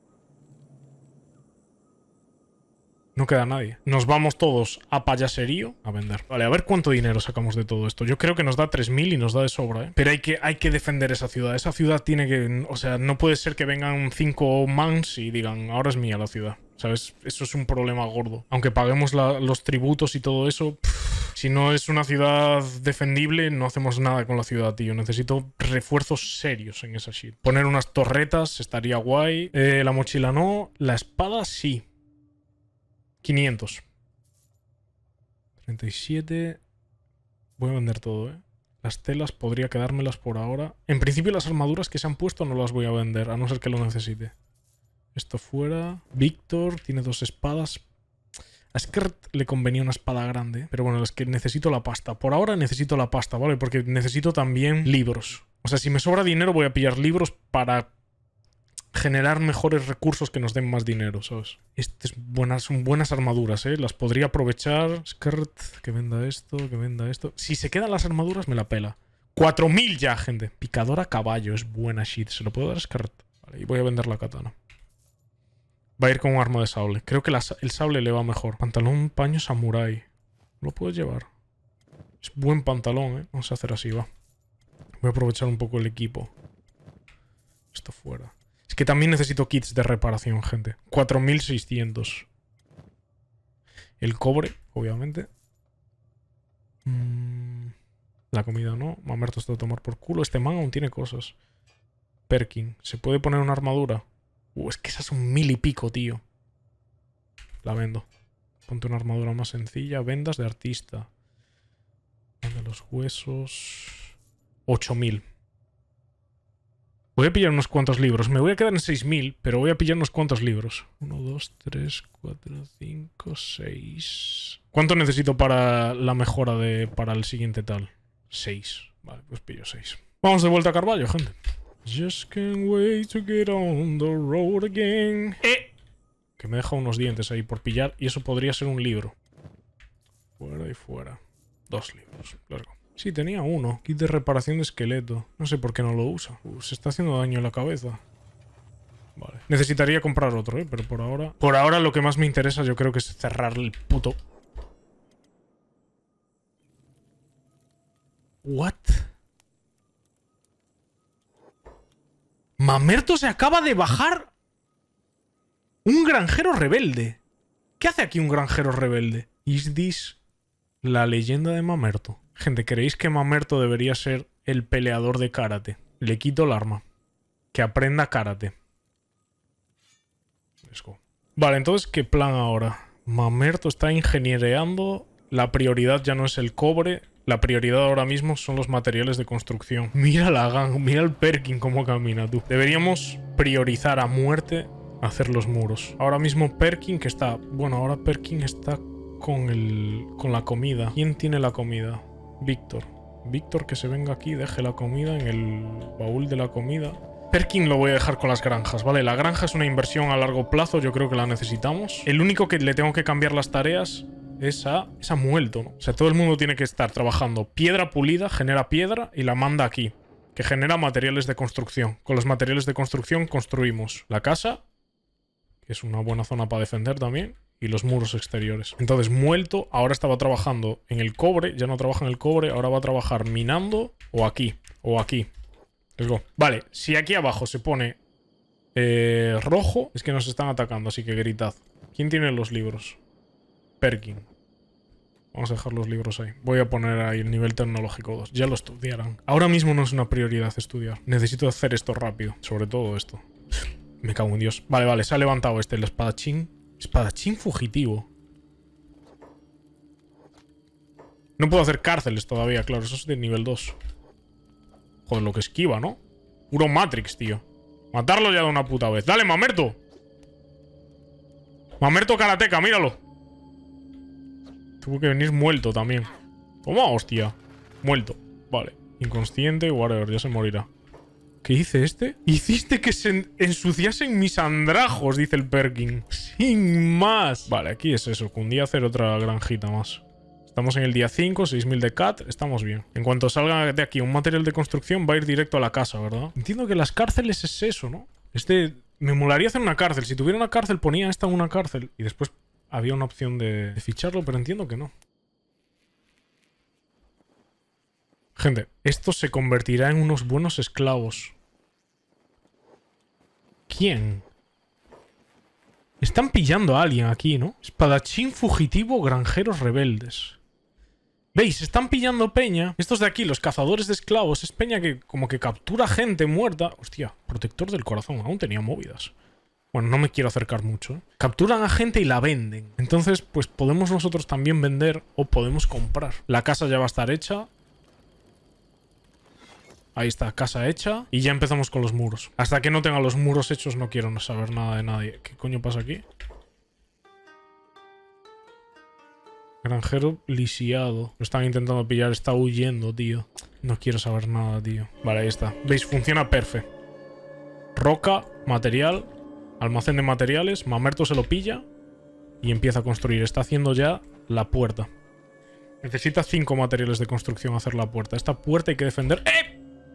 No queda nadie. Nos vamos todos a payaserío a vender. Vale, a ver cuánto dinero sacamos de todo esto. Yo creo que nos da tres mil y nos da de sobra, ¿eh? Pero hay que, hay que defender esa ciudad. Esa ciudad tiene que... O sea, no puede ser que vengan cinco mans y digan, ahora es mía la ciudad. ¿Sabes? Eso es un problema gordo. Aunque paguemos la, los tributos y todo eso... Pff, si no es una ciudad defendible, no hacemos nada con la ciudad, tío. Necesito refuerzos serios en esa shit. Poner unas torretas estaría guay. Eh, la mochila no. La espada sí. quinientos. treinta y siete. Voy a vender todo, ¿eh? Las telas podría quedármelas por ahora. En principio las armaduras que se han puesto no las voy a vender, a no ser que lo necesite. Esto fuera. Víctor tiene dos espadas. A Skrt le convenía una espada grande. Pero bueno, es que necesito la pasta. Por ahora necesito la pasta, ¿vale? Porque necesito también libros. O sea, si me sobra dinero voy a pillar libros para... generar mejores recursos que nos den más dinero, ¿sabes? Estas buenas, son buenas armaduras, ¿eh? Las podría aprovechar. Skirt, que venda esto, que venda esto. Si se quedan las armaduras, me la pela. cuatro mil ya, gente. Picadora caballo, es buena shit. ¿Se lo puedo dar a Skirt? Vale, y voy a vender la katana. Va a ir con un arma de sable. Creo que la, el sable le va mejor. Pantalón, paño, samurai. ¿Lo puedo llevar? Es buen pantalón, ¿eh? Vamos a hacer así, va. Voy a aprovechar un poco el equipo. Esto fuera. Es que también necesito kits de reparación, gente. cuatro mil seiscientos. El cobre, obviamente. Mm, la comida no. Mamerto está a tomar por culo. Este man aún tiene cosas. Perkin. ¿Se puede poner una armadura? Uh, es que esas son mil y pico, tío. La vendo. Ponte una armadura más sencilla. Vendas de artista. De los huesos. ocho mil. Voy a pillar unos cuantos libros. Me voy a quedar en seis mil, pero voy a pillar unos cuantos libros. uno, dos, tres, cuatro, cinco, seis... ¿Cuánto necesito para la mejora de para el siguiente tal? seis. Vale, pues pillo seis. Vamos de vuelta a Carvalho, gente. Just can't wait to get on the road again. ¡Eh! Que me deja unos dientes ahí por pillar. Y eso podría ser un libro. Fuera y fuera. Dos libros. Largo. Sí, tenía uno. Kit de reparación de esqueleto. No sé por qué no lo usa. Uh, se está haciendo daño en la cabeza. Vale. Necesitaría comprar otro, ¿eh? Pero por ahora... Por ahora lo que más me interesa yo creo que es cerrar el puto... ¿What? Mamerto se acaba de bajar... Un granjero rebelde. ¿Qué hace aquí un granjero rebelde? ¿Is this la leyenda de Mamerto? Gente, ¿creéis que Mamerto debería ser el peleador de karate? Le quito el arma. Que aprenda karate. Let's go. Vale, entonces, ¿qué plan ahora? Mamerto está ingeniereando. La prioridad ya no es el cobre. La prioridad ahora mismo son los materiales de construcción. Mira la gang, mira el Perkin cómo camina, tú. Deberíamos priorizar a muerte hacer los muros. Ahora mismo Perkin que está... Bueno, ahora Perkin está con el... con la comida. ¿Quién tiene la comida? Víctor. Víctor que se venga aquí, deje la comida en el baúl de la comida. Perkin lo voy a dejar con las granjas, ¿vale? La granja es una inversión a largo plazo, yo creo que la necesitamos. El único que le tengo que cambiar las tareas es a, es a Muelto, ¿no? O sea, todo el mundo tiene que estar trabajando. Piedra pulida genera piedra y la manda aquí, que genera materiales de construcción. Con los materiales de construcción construimos la casa, que es una buena zona para defender también, y los muros exteriores. Entonces, Muelto ahora estaba trabajando en el cobre, ya no trabaja en el cobre, ahora va a trabajar minando o aquí, o aquí. Let's go. Vale, si aquí abajo se pone eh, rojo, es que nos están atacando, así que gritad. ¿Quién tiene los libros? Perkin. Vamos a dejar los libros ahí. Voy a poner ahí el nivel tecnológico dos. Ya lo estudiarán. Ahora mismo no es una prioridad estudiar. Necesito hacer esto rápido. Sobre todo esto. Me cago en Dios. Vale, vale, se ha levantado este, el espadachín. Espadachín fugitivo. No puedo hacer cárceles todavía, claro. Eso es de nivel dos. Joder, lo que esquiva, ¿no? Puro Matrix, tío. Matarlo ya de una puta vez. ¡Dale, Mamerto! Mamerto Karateka, míralo. Tuvo que venir muerto también. Toma, hostia. Muerto. Vale. Inconsciente, whatever. Ya se morirá. ¿Qué hice este? Hiciste que se ensuciasen mis andrajos, dice el Perkin. Sin más. Vale, aquí es eso. Que un día hacer otra granjita más. Estamos en el día cinco, seis mil de cat, estamos bien. En cuanto salga de aquí un material de construcción, va a ir directo a la casa, ¿verdad? Entiendo que las cárceles es eso, ¿no? Este... Me molaría hacer una cárcel. Si tuviera una cárcel, ponía esta en una cárcel. Y después había una opción de, de ficharlo, pero entiendo que no. Gente, esto se convertirá en unos buenos esclavos. ¿Quién? Están pillando a alguien aquí, ¿no? Espadachín fugitivo, granjeros rebeldes. ¿Veis? Están pillando peña. Estos de aquí, los cazadores de esclavos, es peña que como que captura gente muerta. Hostia, protector del corazón. Aún tenía movidas. Bueno, no me quiero acercar mucho, ¿eh? Capturan a gente y la venden. Entonces, pues podemos nosotros también vender o podemos comprar. La casa ya va a estar hecha. Ahí está, casa hecha. Y ya empezamos con los muros. Hasta que no tenga los muros hechos no quiero saber nada de nadie. ¿Qué coño pasa aquí? Granjero lisiado. Lo están intentando pillar. Está huyendo, tío. No quiero saber nada, tío. Vale, ahí está. ¿Veis? Funciona perfecto. Roca, material, almacén de materiales. Mamerto se lo pilla y empieza a construir. Está haciendo ya la puerta. Necesita cinco materiales de construcción hacer la puerta. Esta puerta hay que defender. ¡Eh!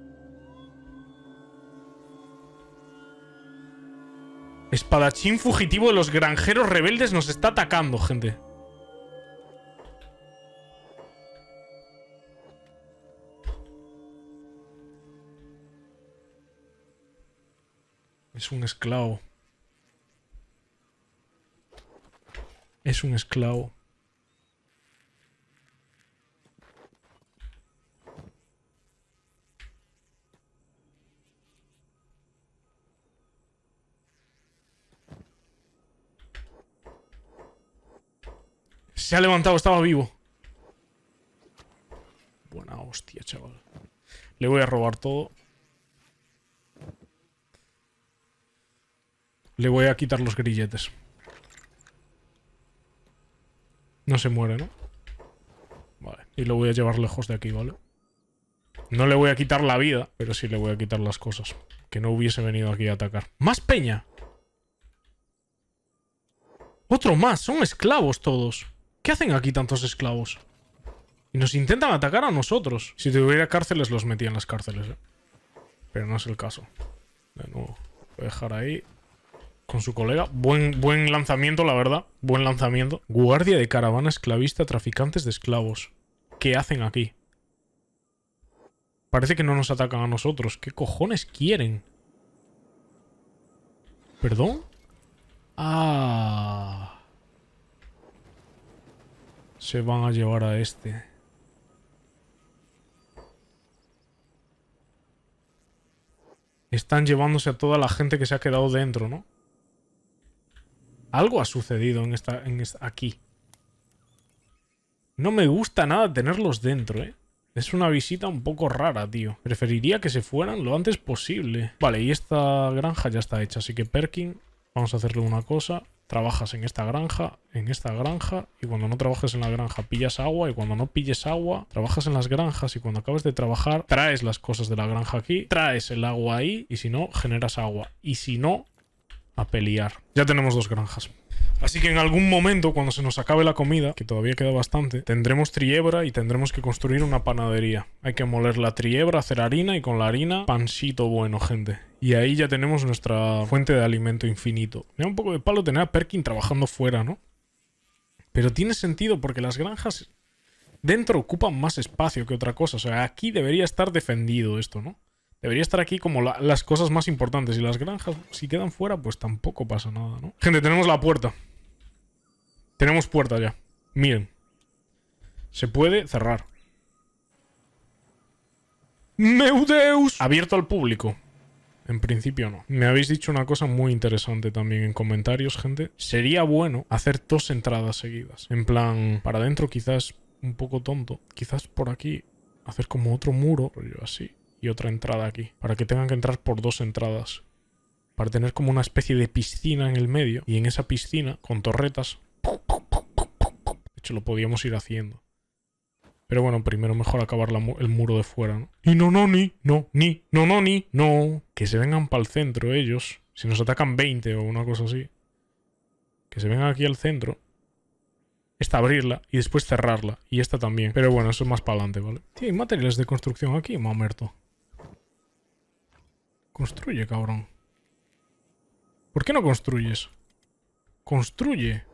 Espadachín fugitivo de los granjeros rebeldes nos está atacando, gente. Es un esclavo. Es un esclavo. Se ha levantado, estaba vivo. Buena hostia, chaval. Le voy a robar todo. Le voy a quitar los grilletes. No se muere, ¿no? Vale. Y lo voy a llevar lejos de aquí, ¿vale? No le voy a quitar la vida, pero sí le voy a quitar las cosas. Que no hubiese venido aquí a atacar. ¡Más peña! Otro más. Son esclavos todos. ¿Qué hacen aquí tantos esclavos? Y nos intentan atacar a nosotros. Si tuviera cárceles, los metía en las cárceles, ¿eh? Pero no es el caso. De nuevo. Voy a dejar ahí. Con su colega. Buen, buen lanzamiento, la verdad. Buen lanzamiento. Guardia de caravana esclavista, traficantes de esclavos. ¿Qué hacen aquí? Parece que no nos atacan a nosotros. ¿Qué cojones quieren? ¿Perdón? Ah... Se van a llevar a este. Están llevándose a toda la gente que se ha quedado dentro, ¿no? Algo ha sucedido en esta, en esta... aquí. No me gusta nada tenerlos dentro, ¿eh? Es una visita un poco rara, tío. Preferiría que se fueran lo antes posible. Vale, y esta granja ya está hecha. Así que Perkin, vamos a hacerle una cosa. Trabajas en esta granja, en esta granja. Y cuando no trabajes en la granja, pillas agua. Y cuando no pilles agua, trabajas en las granjas. Y cuando acabes de trabajar, traes las cosas de la granja aquí. Traes el agua ahí. Y si no, generas agua. Y si no, a pelear. Ya tenemos dos granjas. Así que en algún momento, cuando se nos acabe la comida, que todavía queda bastante, tendremos triebra y tendremos que construir una panadería. Hay que moler la triebra, hacer harina y con la harina, pancito bueno, gente. Y ahí ya tenemos nuestra fuente de alimento infinito. Me da un poco de palo tener a Perkin trabajando fuera, ¿no? Pero tiene sentido porque las granjas dentro ocupan más espacio que otra cosa. O sea, aquí debería estar defendido esto, ¿no? Debería estar aquí como la, las cosas más importantes. Y las granjas, si quedan fuera, pues tampoco pasa nada, ¿no? Gente, tenemos la puerta. Tenemos puerta ya. Miren. Se puede cerrar. ¡Meu Deus! Abierto al público. En principio no. Me habéis dicho una cosa muy interesante también en comentarios, gente. Sería bueno hacer dos entradas seguidas. En plan, para adentro quizás un poco tonto. Quizás por aquí hacer como otro muro, rollo así. Y otra entrada aquí. Para que tengan que entrar por dos entradas. Para tener como una especie de piscina en el medio. Y en esa piscina, con torretas... De hecho, lo podíamos ir haciendo. Pero bueno, primero mejor acabar la mu el muro de fuera, ¿no? Y no, no, ni, no, ni, no, no, ni, no. Que se vengan para el centro ellos. Si nos atacan veinte o una cosa así. Que se vengan aquí al centro. Esta abrirla y después cerrarla. Y esta también. Pero bueno, eso es más para adelante, ¿vale? Tío, hay materiales de construcción aquí, mamerto. Construye, cabrón. ¿Por qué no construyes? Construye.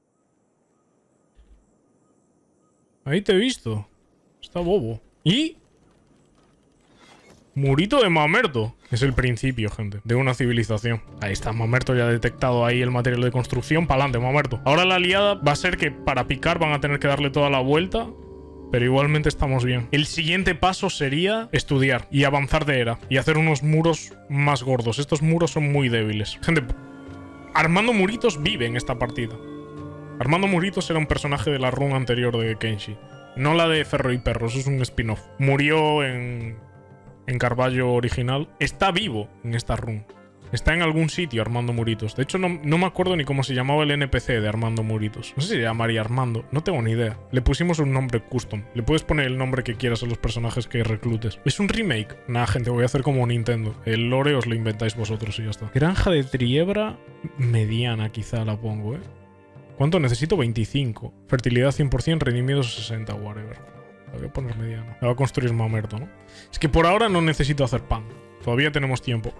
Ahí te he visto. Está bobo. ¿Y? Murito de Mamerto. Es el principio, gente, de una civilización. Ahí está, Mamerto ya ha detectado ahí el material de construcción. Pa'lante, Mamerto. Ahora la liada va a ser que para picar van a tener que darle toda la vuelta. Pero igualmente estamos bien. El siguiente paso sería estudiar y avanzar de era. Y hacer unos muros más gordos. Estos muros son muy débiles. Gente, Armando Muritos vive en esta partida. Armando Muritos era un personaje de la run anterior de Kenshi. No la de Ferro y Perro, eso es un spin-off. Murió en, en Carballo original. Está vivo en esta run. Está en algún sitio Armando Muritos. De hecho, no, no me acuerdo ni cómo se llamaba el N P C de Armando Muritos. No sé si se llamaría Armando. No tengo ni idea. Le pusimos un nombre custom. Le puedes poner el nombre que quieras a los personajes que reclutes. ¿Es un remake? Nah, gente, voy a hacer como Nintendo. El lore os lo inventáis vosotros y ya está. Granja de triebra mediana quizá la pongo, ¿eh? ¿Cuánto necesito? veinticinco. Fertilidad cien por cien, rendimiento sesenta, whatever. La voy a poner mediano. La va a construir Mamerto, ¿no? Es que por ahora no necesito hacer pan. Todavía tenemos tiempo.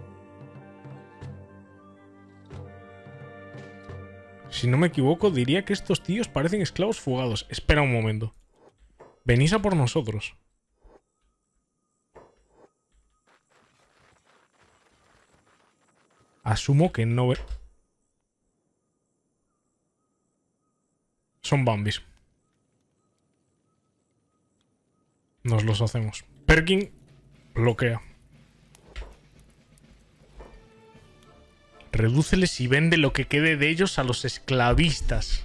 Si no me equivoco, diría que estos tíos parecen esclavos fugados. Espera un momento. Venís a por nosotros. Asumo que no... Son Bambis. Nos los hacemos. Perkin bloquea. Redúceles y vende lo que quede de ellos a los esclavistas.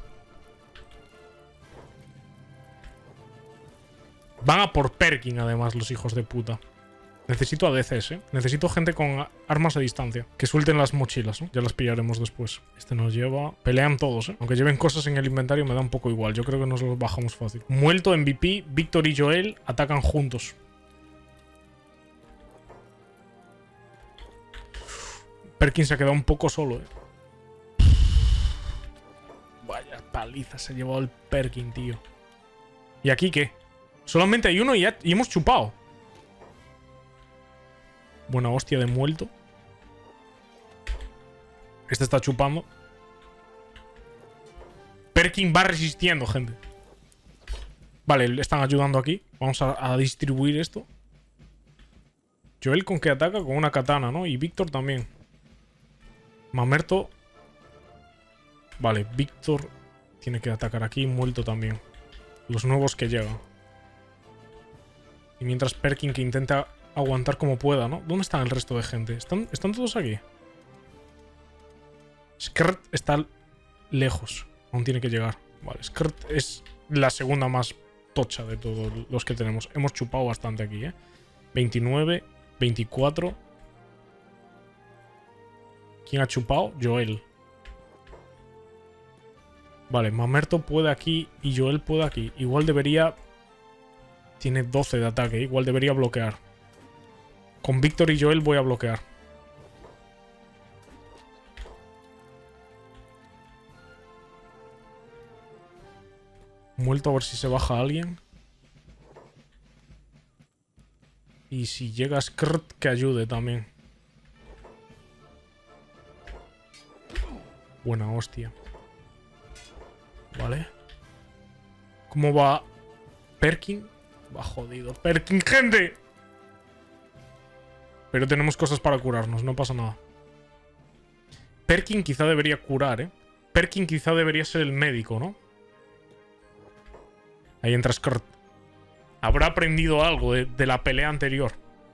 Van a por Perkin, además, los hijos de puta. Necesito A D Cs, ¿eh? Necesito gente con armas a distancia. Que suelten las mochilas, ¿no? Ya las pillaremos después. Este nos lleva... Pelean todos, ¿eh? Aunque lleven cosas en el inventario me da un poco igual. Yo creo que nos los bajamos fácil. Muelto, M V P, Víctor y Joel atacan juntos. Perkin se ha quedado un poco solo, ¿eh? Vaya paliza se ha llevado el Perkin, tío. ¿Y aquí qué? Solamente hay uno y, ya, y hemos chupado. Buena hostia de muerto. Este está chupando. Perkin va resistiendo, gente. Vale, le están ayudando aquí. Vamos a, a distribuir esto. Joel con que ataca con una katana, ¿no? Y Víctor también. Mamerto. Vale, Víctor tiene que atacar aquí. Muerto también. Los nuevos que llegan. Y mientras Perkin que intenta aguantar como pueda, ¿no? ¿Dónde están el resto de gente? ¿Están, están todos aquí? Skrt está lejos. Aún tiene que llegar. Vale, Skrt es la segunda más tocha de todos los que tenemos. Hemos chupado bastante aquí, ¿eh? veintinueve, veinticuatro. ¿Quién ha chupado? Joel. Vale, Mamerto puede aquí y Joel puede aquí. Igual debería... Tiene doce de ataque. Igual debería bloquear. Con Víctor y Joel voy a bloquear. Muerto a ver si se baja alguien. Y si llega Skrt, que ayude también. Buena hostia. Vale. ¿Cómo va Perkin? Va jodido. Perkin, gente. Pero tenemos cosas para curarnos, no pasa nada. Perkin quizá debería curar, ¿eh? Perkin quizá debería ser el médico, ¿no? Ahí entra Skrt. Habrá aprendido algo de, de la pelea anterior.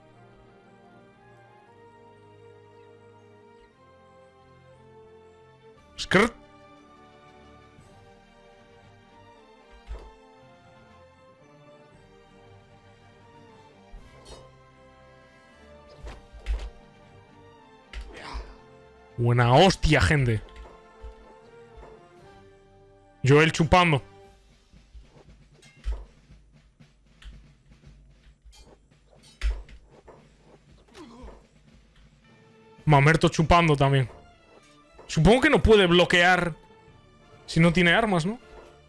Skrt. Buena hostia, gente. Joel chupando. Mamerto chupando también. Supongo que no puede bloquear si no tiene armas, ¿no?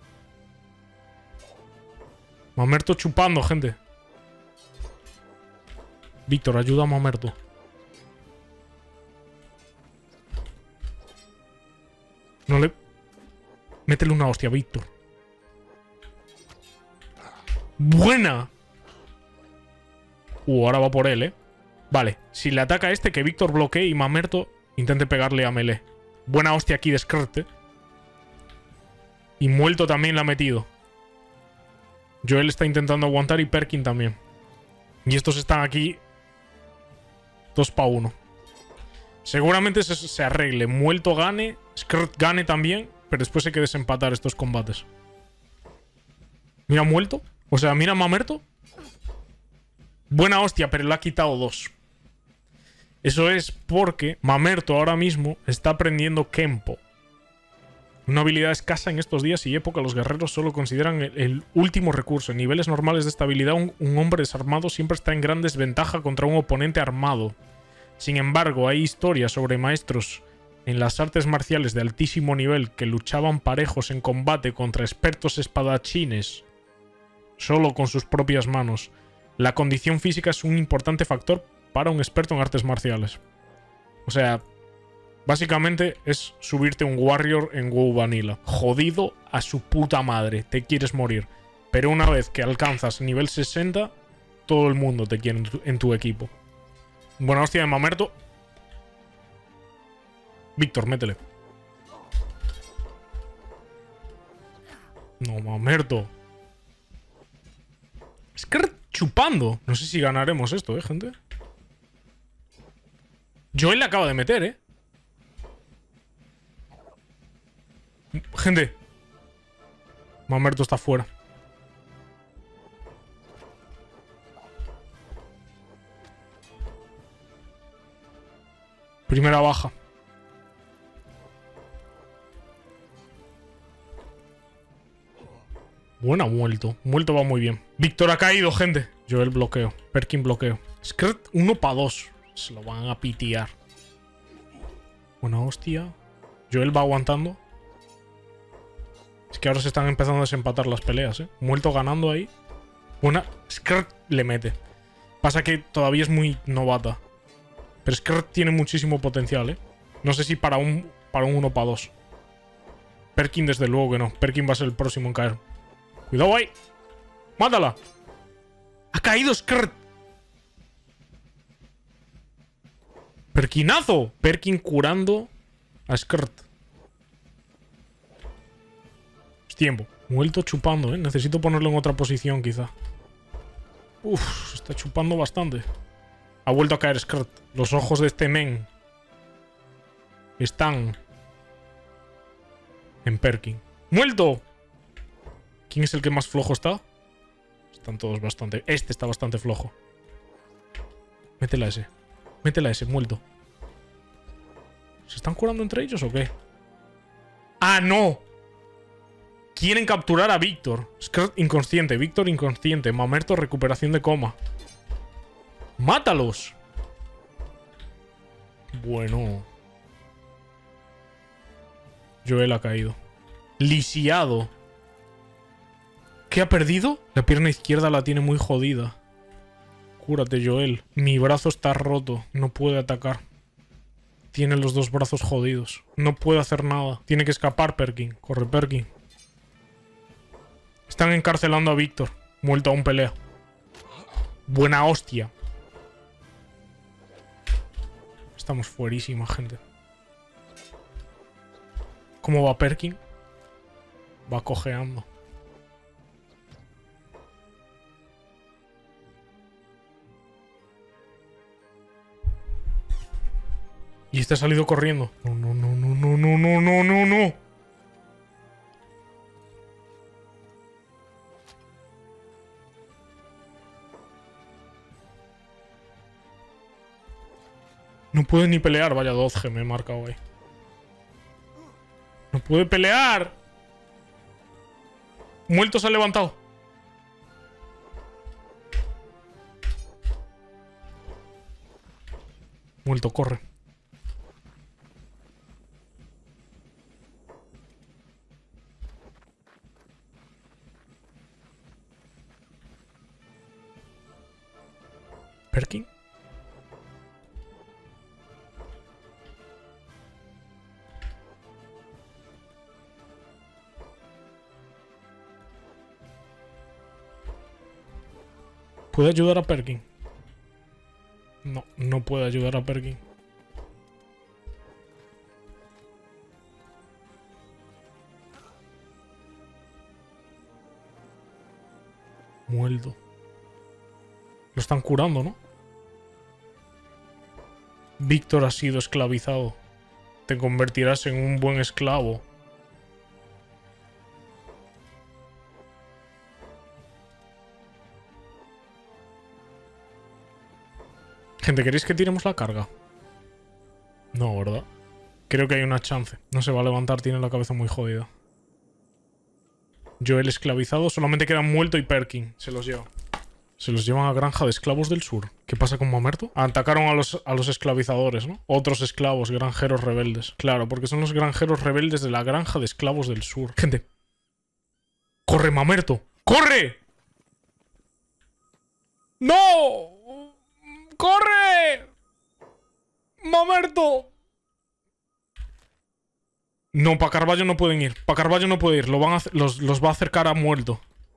Mamerto chupando, gente. Víctor, ayuda a Mamerto. No le... Métele una hostia, Víctor. ¡Buena! Uh, ahora va por él, ¿eh? Vale, si le ataca a este, que Víctor bloquee y Mamerto intente pegarle a melee. Buena hostia aquí de Skrt, ¿eh? Y Muerto también la ha metido. Joel está intentando aguantar y Perkin también. Y estos están aquí... Dos para uno. Seguramente se, se arregle. Muerto gane, Skrt gane también, pero después hay que desempatar estos combates. Mira Muerto. O sea, mira Mamerto. Buena hostia, pero le ha quitado dos. Eso es porque Mamerto ahora mismo está aprendiendo Kenpo. Una habilidad escasa en estos días y época. Los guerreros solo consideran el, el último recurso. En niveles normales de esta habilidad, un, un hombre desarmado siempre está en gran desventaja contra un oponente armado. Sin embargo, hay historias sobre maestros en las artes marciales de altísimo nivel que luchaban parejos en combate contra expertos espadachines solo con sus propias manos. La condición física es un importante factor para un experto en artes marciales. O sea, básicamente es subirte un warrior en WoW Vanilla. Jodido a su puta madre. Te quieres morir. Pero una vez que alcanzas nivel sesenta, todo el mundo te quiere en tu, en tu equipo. Buena hostia de Mamerto. Víctor, métele. No, Mamerto. Es que chupando. No sé si ganaremos esto, ¿eh, gente? Joel le acaba de meter, ¿eh? Gente. Mamerto está fuera. Primera baja. Buena, Muerto. Muerto va muy bien. Víctor ha caído, gente. Joel bloqueo. Perkin bloqueo. Skrt uno para dos. Se lo van a pitear. Buena hostia. Joel va aguantando. Es que ahora se están empezando a desempatar las peleas, ¿eh? Muerto ganando ahí. Buena. Skrt le mete. Pasa que todavía es muy novata. Pero Skrt tiene muchísimo potencial, ¿eh? No sé si para un para un uno para dos. Perkin desde luego que no. Perkin va a ser el próximo en caer. Cuidado ahí. ¡Mátala! ¡Ha caído Skrt! ¡Perkinazo! Perkin curando a Skrt. Es tiempo. Muerto chupando, ¿eh? Necesito ponerlo en otra posición, quizá. Uf, se está chupando bastante. Ha vuelto a caer Skrt. Los ojos de este men están En Perkin. ¡Muerto! ¿Quién es el que más flojo está? Están todos bastante... Este está bastante flojo. Métela ese. Métela ese, muerto. ¿Se están curando entre ellos o qué? ¡Ah, no! Quieren capturar a Víctor. Skirt inconsciente. Víctor inconsciente. Mamerto recuperación de coma. ¡Mátalos! Bueno. Joel ha caído. Lisiado. ¿Qué ha perdido? La pierna izquierda la tiene muy jodida. Cúrate, Joel. Mi brazo está roto. No puede atacar. Tiene los dos brazos jodidos. No puede hacer nada. Tiene que escapar, Perkin. Corre, Perkin. Están encarcelando a Víctor. Muerto a un pelea. Buena hostia. Estamos fuerísima, gente. ¿Cómo va Perkin? Va cojeando. Y este ha salido corriendo. No, no, no, no, no, no, no, no, no, no. No puede ni pelear. Vaya dos G me he marcado ahí. No puede pelear. Muerto se ha levantado. Muerto, corre. Perkin. ¿Puede ayudar a Perkin? No, no puede ayudar a Perkin. Muerto. Lo están curando, ¿no? Víctor ha sido esclavizado. Te convertirás en un buen esclavo. Gente, ¿queréis que tiremos la carga? No, ¿verdad? Creo que hay una chance. No se va a levantar, tiene la cabeza muy jodida. Joel esclavizado, solamente quedan Muerto y Perkin. Se los lleva. Se los llevan a Granja de Esclavos del Sur. ¿Qué pasa con Mamerto? Atacaron a los, a los esclavizadores, ¿no? Otros esclavos, granjeros rebeldes. Claro, porque son los granjeros rebeldes de la Granja de Esclavos del Sur. Gente. ¡Corre, Mamerto! ¡Corre! ¡No! ¡Corre! ¡Mamerto! No, para Carvalho no pueden ir. Para Carvalho no puede ir. Lo van a, los, los va a acercar a Muerto.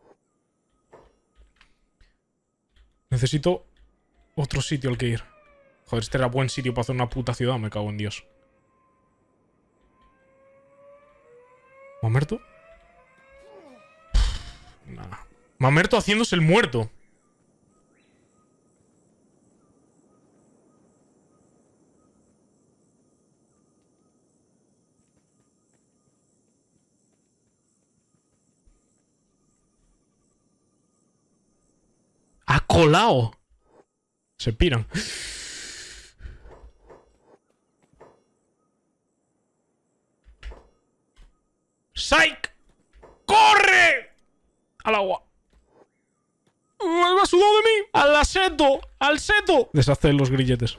Necesito otro sitio al que ir. Joder, este era buen sitio para hacer una puta ciudad. Me cago en Dios. ¿Mamerto? Nah. Mamerto haciéndose el muerto. ¡Ha colado! Se piran. ¡Psych! ¡Corre! Al agua. ¡Me ha sudado de mí! ¡Al aseto! ¡Al seto! Deshace los grilletes.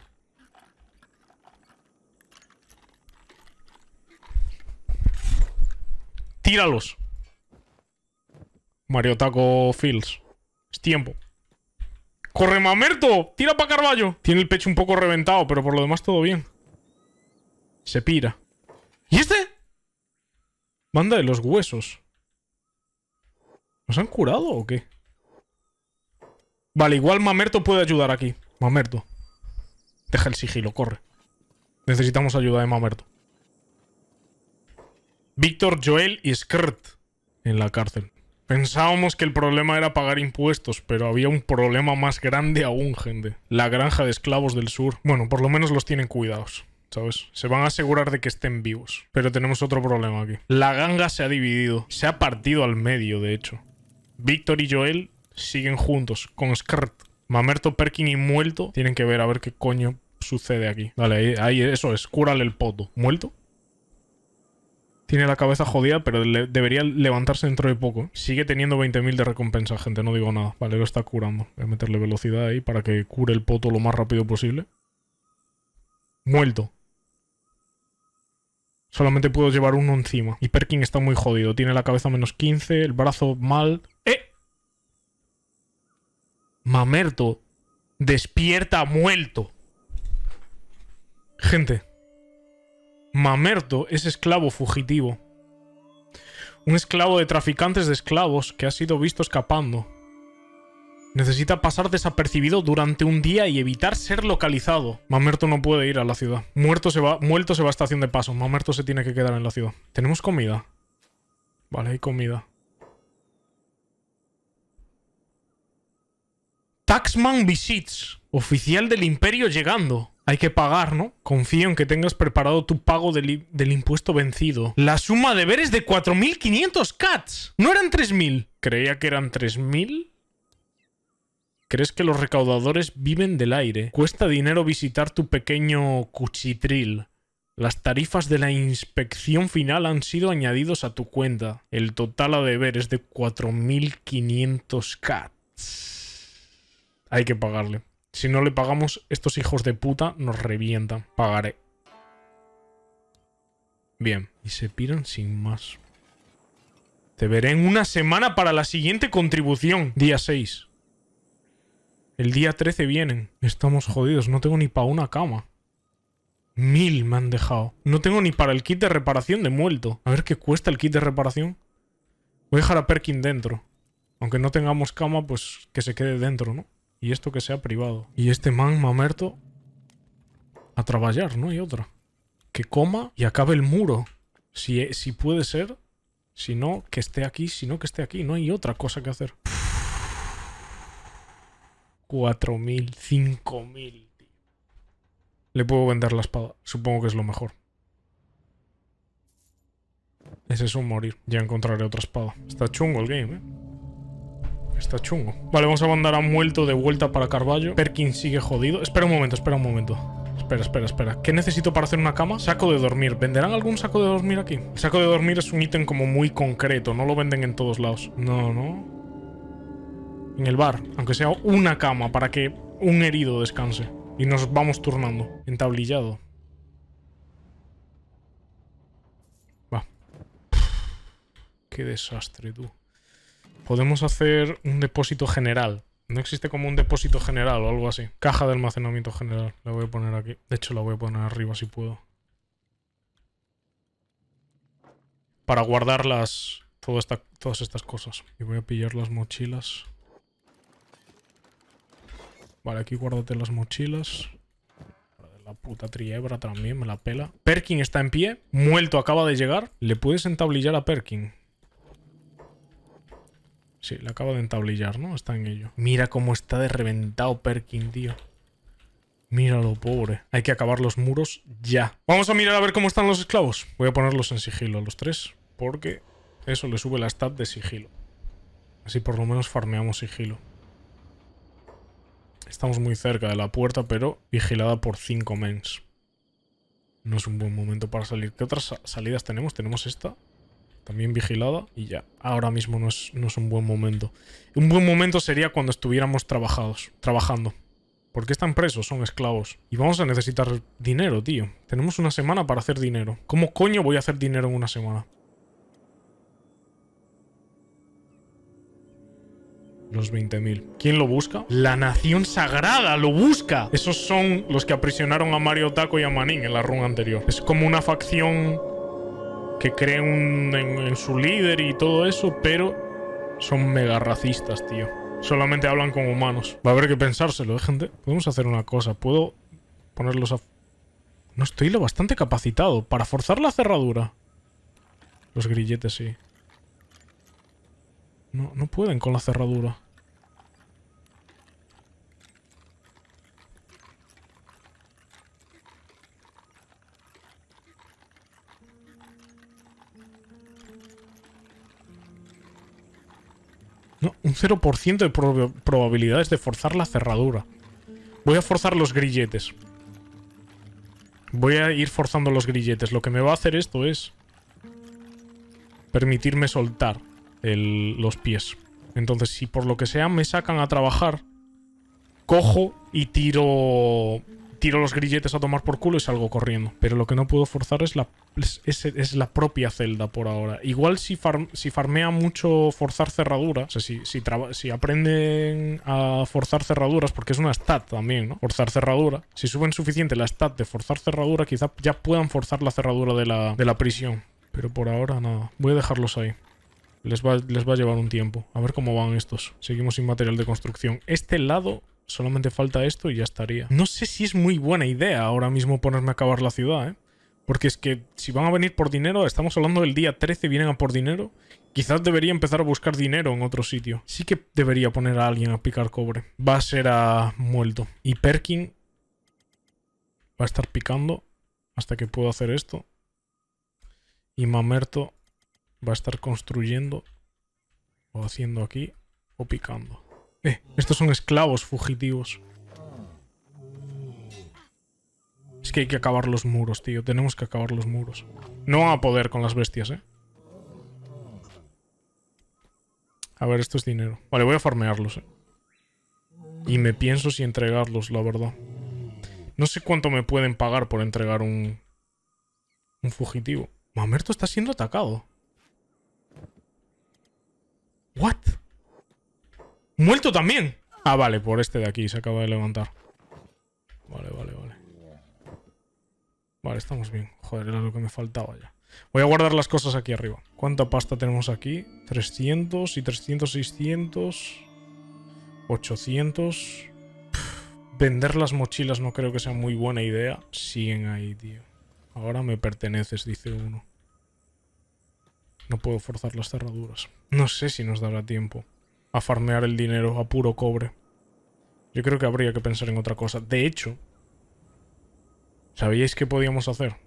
Tíralos. Mario Taco Fields. Es tiempo. ¡Corre, Mamerto! ¡Tira para Carvalho! Tiene el pecho un poco reventado, pero por lo demás todo bien. Se pira. ¿Y este? Banda de los huesos. ¿Nos han curado o qué? Vale, igual Mamerto puede ayudar aquí. Mamerto. Deja el sigilo, corre. Necesitamos ayuda de Mamerto. Víctor, Joel y Skirt en la cárcel. Pensábamos que el problema era pagar impuestos, pero había un problema más grande aún, gente. La Granja de Esclavos del Sur. Bueno, por lo menos los tienen cuidados. ¿sabes? Se van a asegurar de que estén vivos. Pero tenemos otro problema aquí. La ganga se ha dividido. Se ha partido al medio, de hecho. Víctor y Joel siguen juntos, con Skrt. Mamerto, Perkin y Muerto tienen que ver a ver qué coño sucede aquí. Vale, ahí, ahí eso es. Cúrale el poto. ¿Muerto? Tiene la cabeza jodida, pero le, debería levantarse dentro de poco. Sigue teniendo veinte mil de recompensa, gente. No digo nada. Vale, lo está curando. Voy a meterle velocidad ahí para que cure el poto lo más rápido posible. Muerto. Solamente puedo llevar uno encima. Y Perkin está muy jodido. Tiene la cabeza menos quince, el brazo mal. ¡Eh! Mamerto. Despierta, muerto. Gente. Mamerto es esclavo fugitivo. Un esclavo de traficantes de esclavos que ha sido visto escapando. Necesita pasar desapercibido durante un día y evitar ser localizado. Mamerto no puede ir a la ciudad. Muerto se va, muerto se va a estación de paso. Mamerto se tiene que quedar en la ciudad. ¿Tenemos comida? Vale, hay comida. Taxman Visits. Oficial del Imperio llegando. Hay que pagar, ¿no? Confío en que tengas preparado tu pago del, del impuesto vencido. La suma de deber es de cuatro mil quinientos cats. ¿No eran tres mil? Creía que eran tres mil. ¿Crees que los recaudadores viven del aire? Cuesta dinero visitar tu pequeño cuchitril. Las tarifas de la inspección final han sido añadidos a tu cuenta. El total a deber es de cuatro mil quinientos cats. Hay que pagarle. Si no le pagamos, estos hijos de puta nos revientan. Pagaré. Bien. Y se piran sin más. Te veré en una semana para la siguiente contribución. Día seis. El día trece vienen. Estamos jodidos. No tengo ni para una cama. Mil me han dejado. No tengo ni para el kit de reparación de muerto. A ver qué cuesta el kit de reparación. Voy a dejar a Perkin dentro. Aunque no tengamos cama, pues que se quede dentro, ¿no? Y esto que sea privado. Y este man, Mamerto, a trabajar, no hay otra. Que coma y acabe el muro. Si, si puede ser. Si no, que esté aquí. Si no, que esté aquí. No hay otra cosa que hacer. Cuatro mil, cinco mil. Le puedo vender la espada. Supongo que es lo mejor. Es eso, morir. Ya encontraré otra espada. Está chungo el game, ¿eh? Está chungo. Vale, vamos a mandar a Muerto de vuelta para Carvalho. Perkin sigue jodido. Espera un momento, espera un momento. Espera, espera, espera. ¿Qué necesito para hacer una cama? Saco de dormir. ¿Venderán algún saco de dormir aquí? El saco de dormir es un ítem como muy concreto. No lo venden en todos lados. No, no. En el bar. Aunque sea una cama para que un herido descanse. Y nos vamos turnando. Entablillado. Va. Qué desastre, tú. Podemos hacer un depósito general. No existe como un depósito general o algo así. Caja de almacenamiento general. La voy a poner aquí. De hecho, la voy a poner arriba si puedo. Para guardar las... Toda esta, todas estas cosas. Y voy a pillar las mochilas. Vale, aquí guárdate las mochilas. La puta triebra también, me la pela. Perkin está en pie. Muerto acaba de llegar. ¿Le puedes entablillar a Perkin? Sí, le acaba de entablillar, ¿no? Está en ello. Mira cómo está de reventado Perkin, tío. Míralo, pobre. Hay que acabar los muros ya. Vamos a mirar a ver cómo están los esclavos. Voy a ponerlos en sigilo a los tres. Porque eso le sube la stat de sigilo. Así por lo menos farmeamos sigilo. Estamos muy cerca de la puerta, pero vigilada por cinco mens. No es un buen momento para salir. ¿Qué otras salidas tenemos? Tenemos esta. También vigilada y ya. Ahora mismo no es, no es un buen momento. Un buen momento sería cuando estuviéramos trabajados, trabajando. Porque están presos, son esclavos. Y vamos a necesitar dinero, tío. Tenemos una semana para hacer dinero. ¿Cómo coño voy a hacer dinero en una semana? Los veinte mil. ¿Quién lo busca? La Nación Sagrada lo busca. Esos son los que aprisionaron a Mario Taco y a Manin en la run anterior. Es como una facción... que creen un, en, en su líder y todo eso, pero son mega racistas, tío. Solamente hablan con humanos. Va a haber que pensárselo, ¿eh, gente? Podemos hacer una cosa. Puedo ponerlos a... No estoy lo bastante capacitado para forzar la cerradura. Los grilletes, sí. No, no pueden con la cerradura. No, un cero por ciento de prob probabilidades de forzar la cerradura. Voy a forzar los grilletes. Voy a ir forzando los grilletes. Lo que me va a hacer esto es permitirme soltar el, los pies. Entonces, si por lo que sea me sacan a trabajar, cojo y tiro tiro los grilletes a tomar por culo y salgo corriendo. Pero lo que no puedo forzar es la, es, es, es la propia celda por ahora. Igual si, far, si farmea mucho forzar cerraduras, o sea, si, si, si aprenden a forzar cerraduras, porque es una stat también, ¿no? Forzar cerradura. Si suben suficiente la stat de forzar cerradura, quizá ya puedan forzar la cerradura de la, de la prisión. Pero por ahora nada. Voy a dejarlos ahí. Les va, les va a llevar un tiempo. A ver cómo van estos. Seguimos sin material de construcción. Este lado... Solamente falta esto y ya estaría. No sé si es muy buena idea ahora mismo ponerme a acabar la ciudad, ¿eh? Porque es que si van a venir por dinero, estamos hablando del día trece, vienen a por dinero. Quizás debería empezar a buscar dinero en otro sitio. Sí que debería poner a alguien a picar cobre. Va a ser a muerto. Y Perkin va a estar picando hasta que pueda hacer esto. Y Mamerto va a estar construyendo o haciendo aquí o picando. Eh, estos son esclavos fugitivos. Es que hay que acabar los muros, tío. Tenemos que acabar los muros. No van a poder con las bestias, eh. A ver, esto es dinero. Vale, voy a farmearlos, eh. Y me pienso si entregarlos, la verdad. No sé cuánto me pueden pagar por entregar un... Un fugitivo. Mamerto está siendo atacado. ¿What? ¡Muerto también! Ah, vale, por este de aquí se acaba de levantar. Vale, vale, vale. Vale, estamos bien. Joder, era lo que me faltaba ya. Voy a guardar las cosas aquí arriba. ¿Cuánta pasta tenemos aquí? trescientos y trescientos, seiscientos. ochocientos. Pff, vender las mochilas no creo que sea muy buena idea. Siguen ahí, tío. Ahora me perteneces, dice uno. No puedo forzar las cerraduras. No sé si nos dará tiempo a farmear el dinero a puro cobre. Yo creo que habría que pensar en otra cosa. De hecho, ¿sabíais qué podíamos hacer?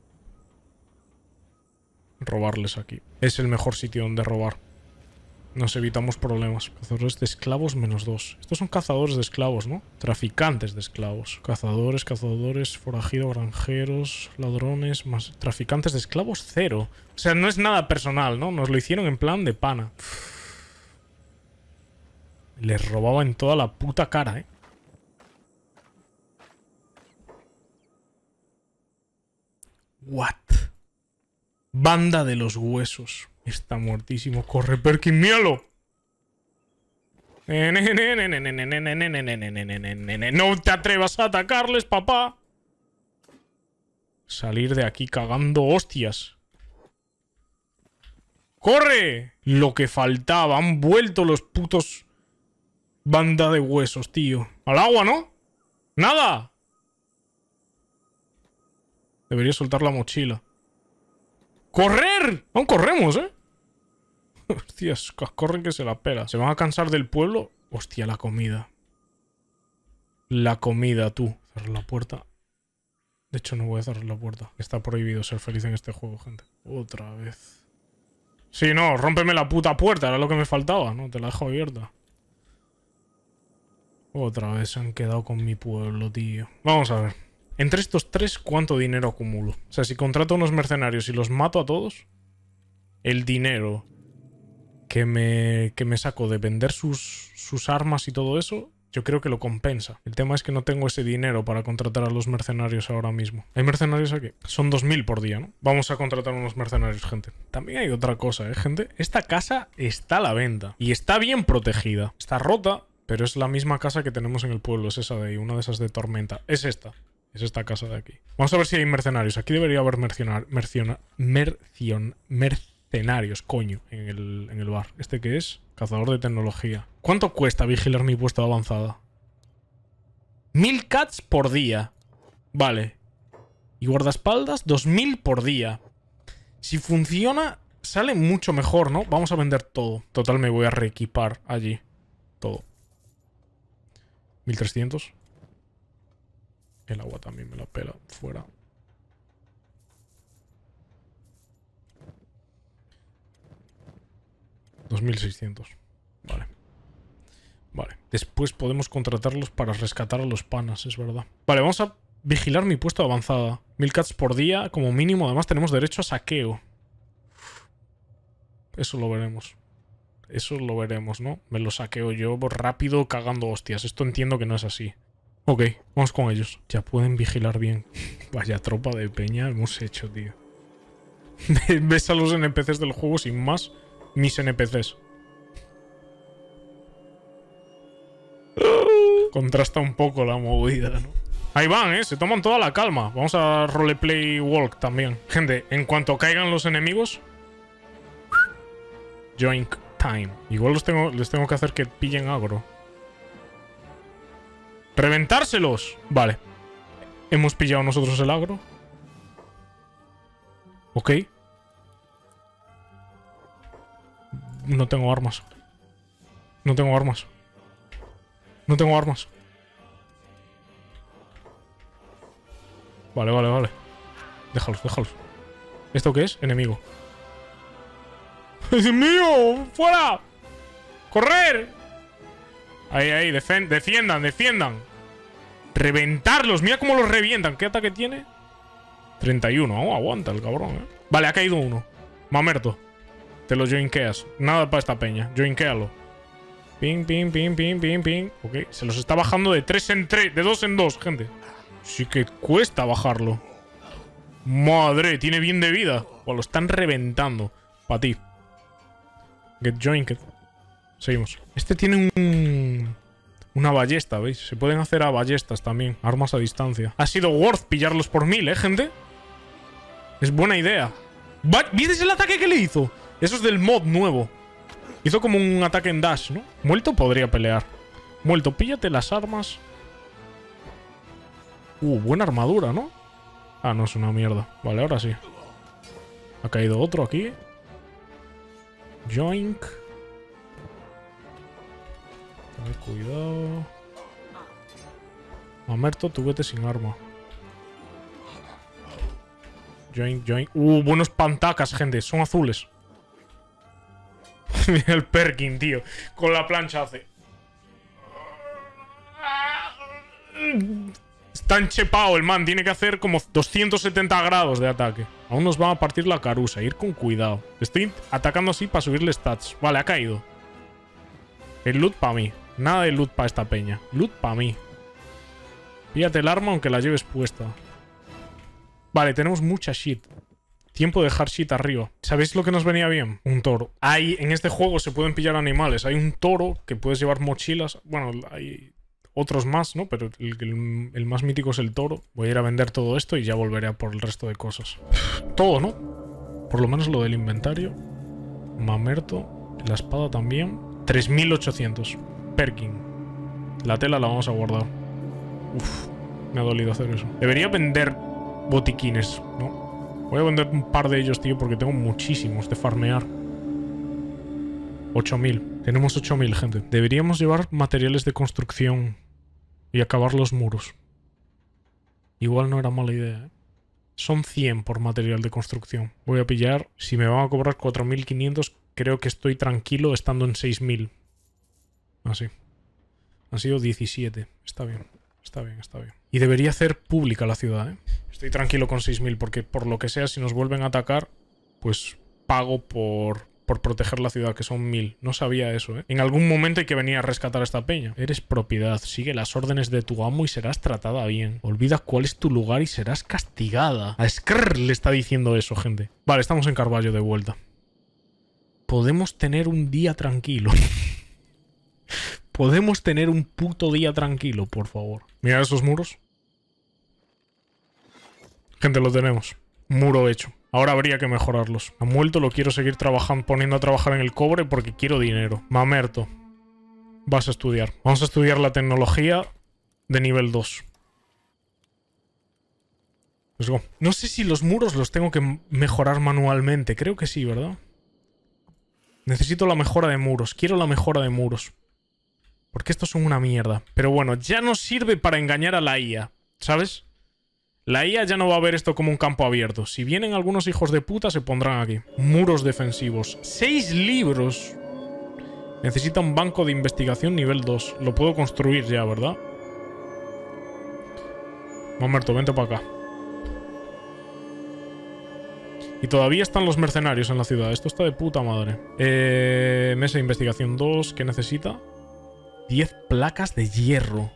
Robarles aquí. Es el mejor sitio donde robar. Nos evitamos problemas. Cazadores de esclavos menos dos. Estos son cazadores de esclavos, ¿no? Traficantes de esclavos. Cazadores, cazadores, forajidos, granjeros, ladrones, más... Traficantes de esclavos, cero. O sea, no es nada personal, ¿no? Nos lo hicieron en plan de pana. Uf. Les robaba en toda la puta cara, ¿eh? What? Banda de los huesos. Está muertísimo. Corre, Perkin, míralo. No te atrevas a atacarles, papá. Salir de aquí cagando hostias. ¡Corre! Lo que faltaba. Han vuelto los putos... Banda de huesos, tío. Al agua, ¿no? ¡Nada! Debería soltar la mochila. ¡Correr! Aún corremos, ¿eh? Hostias, corren que se la pela. ¿Se van a cansar del pueblo? Hostia, la comida. La comida, tú. Cerrar la puerta. De hecho, no voy a cerrar la puerta. Está prohibido ser feliz en este juego, gente. Otra vez. Sí, no, rómpeme la puta puerta. Era lo que me faltaba, ¿no? Te la dejo abierta. Otra vez se han quedado con mi pueblo, tío. Vamos a ver. Entre estos tres, ¿cuánto dinero acumulo? O sea, si contrato a unos mercenarios y los mato a todos, el dinero que me, que me saco de vender sus, sus armas y todo eso, yo creo que lo compensa. El tema es que no tengo ese dinero para contratar a los mercenarios ahora mismo. ¿Hay mercenarios aquí? Son dos mil por día, ¿no? Vamos a contratar unos mercenarios, gente. También hay otra cosa, ¿eh, gente? Esta casa está a la venta. Y está bien protegida. Está rota, pero es la misma casa que tenemos en el pueblo. Es esa de ahí, una de esas de tormenta. Es esta. Es esta casa de aquí. Vamos a ver si hay mercenarios. Aquí debería haber mercenar, merciona, mercion, mercenarios, coño, en el, en el bar. ¿Este qué es? Cazador de tecnología. ¿Cuánto cuesta vigilar mi puesto de avanzada? Mil cats por día. Vale. Y guardaespaldas, dos mil por día. Si funciona, sale mucho mejor, ¿no? Vamos a vender todo. Total, me voy a reequipar allí. Todo. mil trescientos. El agua también me la pela. Fuera. dos mil seiscientos. Vale. Vale. Después podemos contratarlos para rescatar a los panas, es verdad. Vale, vamos a vigilar mi puesto de avanzada. Mil cats por día, como mínimo. Además tenemos derecho a saqueo. Eso lo veremos. Eso lo veremos, ¿no? Me lo saqueo yo rápido cagando hostias. Esto entiendo que no es así. Ok, vamos con ellos. Ya pueden vigilar bien. Vaya tropa de peña hemos hecho, tío. Ves a los N P Cs del juego sin más. Mis N P Cs. Contrasta un poco la movida, ¿no? Ahí van, ¿eh? Se toman toda la calma. Vamos a roleplay walk también. Gente, en cuanto caigan los enemigos... Joink time. Igual los tengo, les tengo que hacer que pillen agro. ¡Reventárselos! Vale. Hemos pillado nosotros el agro. Ok. No tengo armas. No tengo armas. No tengo armas. Vale, vale, vale. Déjalos, déjalos. ¿Esto qué es? Enemigo. ¡Dios mío! ¡Fuera! ¡Correr! Ahí, ahí, defen defiendan, defiendan. Reventarlos, mira cómo los revientan. ¿Qué ataque tiene? treinta y uno, oh, aguanta el cabrón, eh. Vale, ha caído uno. Mamerto. Te lo joinkeas. Nada para esta peña, joinkealo. Ping, ping, ping, ping, ping, ping. Ok, se los está bajando de tres en tres, de dos en dos, gente. Sí que cuesta bajarlo. Madre, tiene bien de vida. O lo están reventando. Para ti. Get joinked. Seguimos. Este tiene un... Una ballesta, ¿veis? Se pueden hacer a ballestas también. Armas a distancia. Ha sido worth pillarlos por mil, ¿eh, gente? Es buena idea. ¿Viste el ataque que le hizo? Eso es del mod nuevo. Hizo como un ataque en dash, ¿no? Muerto podría pelear. Muerto, píllate las armas. Uh, buena armadura, ¿no? Ah, no, es una mierda. Vale, ahora sí. Ha caído otro aquí. Joink. Tener cuidado. Mamerto, tú vete sin arma. Joink, joink. Uh, buenos pantacas, gente. Son azules. Mira el Perkin, tío. Con la plancha hace. Está enchepado el man. Tiene que hacer como doscientos setenta grados de ataque. Aún nos va a partir la carusa. Ir con cuidado. Estoy atacando así para subirle stats. Vale, ha caído. El loot para mí. Nada de loot para esta peña. Loot para mí. Píllate el arma aunque la lleves puesta. Vale, tenemos mucha shit. Tiempo de dejar shit arriba. ¿Sabéis lo que nos venía bien? Un toro. Hay, en este juego se pueden pillar animales. Hay un toro que puedes llevar mochilas. Bueno, hay otros más, ¿no? Pero el, el, el más mítico es el toro. Voy a ir a vender todo esto y ya volveré a por el resto de cosas. Todo, ¿no? Por lo menos lo del inventario. Mamerto. La espada también. tres mil ochocientos. Perkin. La tela la vamos a guardar. Uf, me ha dolido hacer eso. Debería vender botiquines, ¿no? Voy a vender un par de ellos, tío, porque tengo muchísimos de farmear. ocho mil. Tenemos ocho mil, gente. Deberíamos llevar materiales de construcción y acabar los muros. Igual no era mala idea, ¿eh? Son cien por material de construcción. Voy a pillar. Si me van a cobrar cuatro mil quinientos, creo que estoy tranquilo estando en seis mil. Así. Han sido diecisiete. Está bien. Está bien, está bien. Y debería hacer pública la ciudad, ¿eh? Estoy tranquilo con seis mil porque por lo que sea, si nos vuelven a atacar, pues pago por, por proteger la ciudad, que son mil. No sabía eso, ¿eh? En algún momento hay que venir a rescatar a esta peña. Eres propiedad. Sigue las órdenes de tu amo y serás tratada bien. Olvida cuál es tu lugar y serás castigada. A Skrrr le está diciendo eso, gente. Vale, estamos en Carvalho de vuelta. Podemos tener un día tranquilo. Podemos tener un puto día tranquilo, por favor. Mirad esos muros. Gente, lo tenemos. Muro hecho. Ahora habría que mejorarlos. A Muerto lo quiero seguir trabajando, poniendo a trabajar en el cobre porque quiero dinero. Mamerto. Vas a estudiar. Vamos a estudiar la tecnología de nivel dos. Let's go. No sé si los muros los tengo que mejorar manualmente. Creo que sí, ¿verdad? Necesito la mejora de muros. Quiero la mejora de muros. Porque estos son una mierda. Pero bueno, ya nos sirve para engañar a la I A. ¿Sabes? La I A ya no va a ver esto como un campo abierto. Si vienen algunos hijos de puta, se pondrán aquí. Muros defensivos. Seis libros. Necesita un banco de investigación nivel dos. Lo puedo construir ya, ¿verdad? Mamerto, vente para acá. Y todavía están los mercenarios en la ciudad. Esto está de puta madre. Eh, mesa de investigación dos. ¿Qué necesita? diez placas de hierro.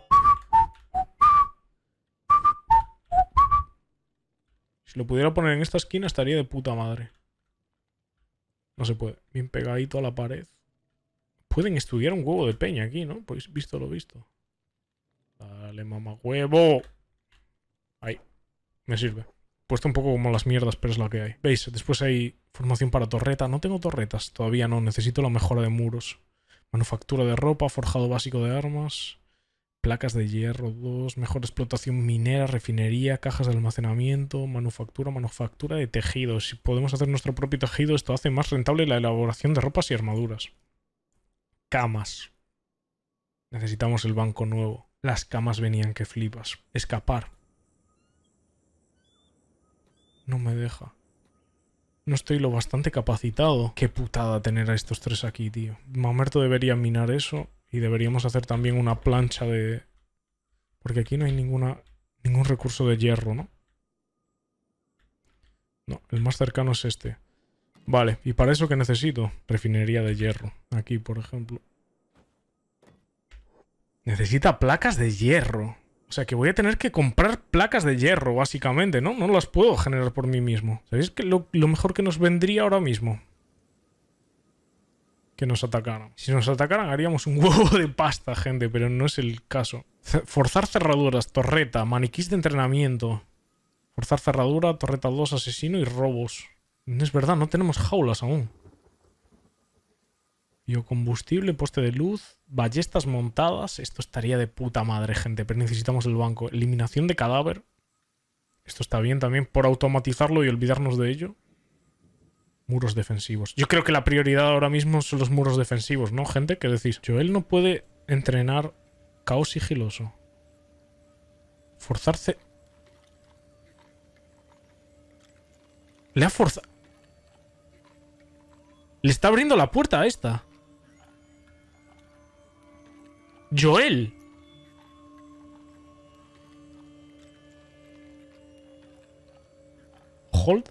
Si lo pudiera poner en esta esquina estaría de puta madre. No se puede. Bien pegadito a la pared. Pueden estudiar un huevo de peña aquí, ¿no? Pues visto lo visto. Dale, mamá huevo. Ahí. Me sirve. Puesto un poco como las mierdas, pero es la que hay. ¿Veis? Después hay formación para torreta. No tengo torretas. Todavía no. Necesito la mejora de muros. Manufactura de ropa. Forjado básico de armas. Placas de hierro dos. Mejor explotación minera. Refinería. Cajas de almacenamiento. Manufactura. Manufactura de tejidos. Si podemos hacer nuestro propio tejido, esto hace más rentable la elaboración de ropas y armaduras. Camas. Necesitamos el banco nuevo. Las camas venían que flipas. Escapar. No me deja. No estoy lo bastante capacitado. Qué putada tener a estos tres aquí, tío. Mamerto debería minar eso. Y deberíamos hacer también una plancha de... Porque aquí no hay ninguna ningún recurso de hierro, ¿no? No, el más cercano es este. Vale, ¿y para eso qué necesito? Refinería de hierro. Aquí, por ejemplo. Necesita placas de hierro. O sea que voy a tener que comprar placas de hierro, básicamente, ¿no? No las puedo generar por mí mismo. ¿Sabéis que lo, lo mejor que nos vendría ahora mismo? Que nos atacaran. Si nos atacaran haríamos un huevo de pasta, gente, pero no es el caso. Forzar cerraduras, torreta, maniquís de entrenamiento. Forzar cerradura, torreta dos, asesino y robos. No es verdad, no tenemos jaulas aún. Biocombustible, poste de luz, ballestas montadas. Esto estaría de puta madre, gente, pero necesitamos el banco. Eliminación de cadáver. Esto está bien también por automatizarlo y olvidarnos de ello. Muros defensivos. Yo creo que la prioridad ahora mismo son los muros defensivos, ¿no, gente? ¿Qué decís? Joel no puede entrenar caos sigiloso. Forzarse... Le ha forzado... Le está abriendo la puerta a esta. Joel. Hold.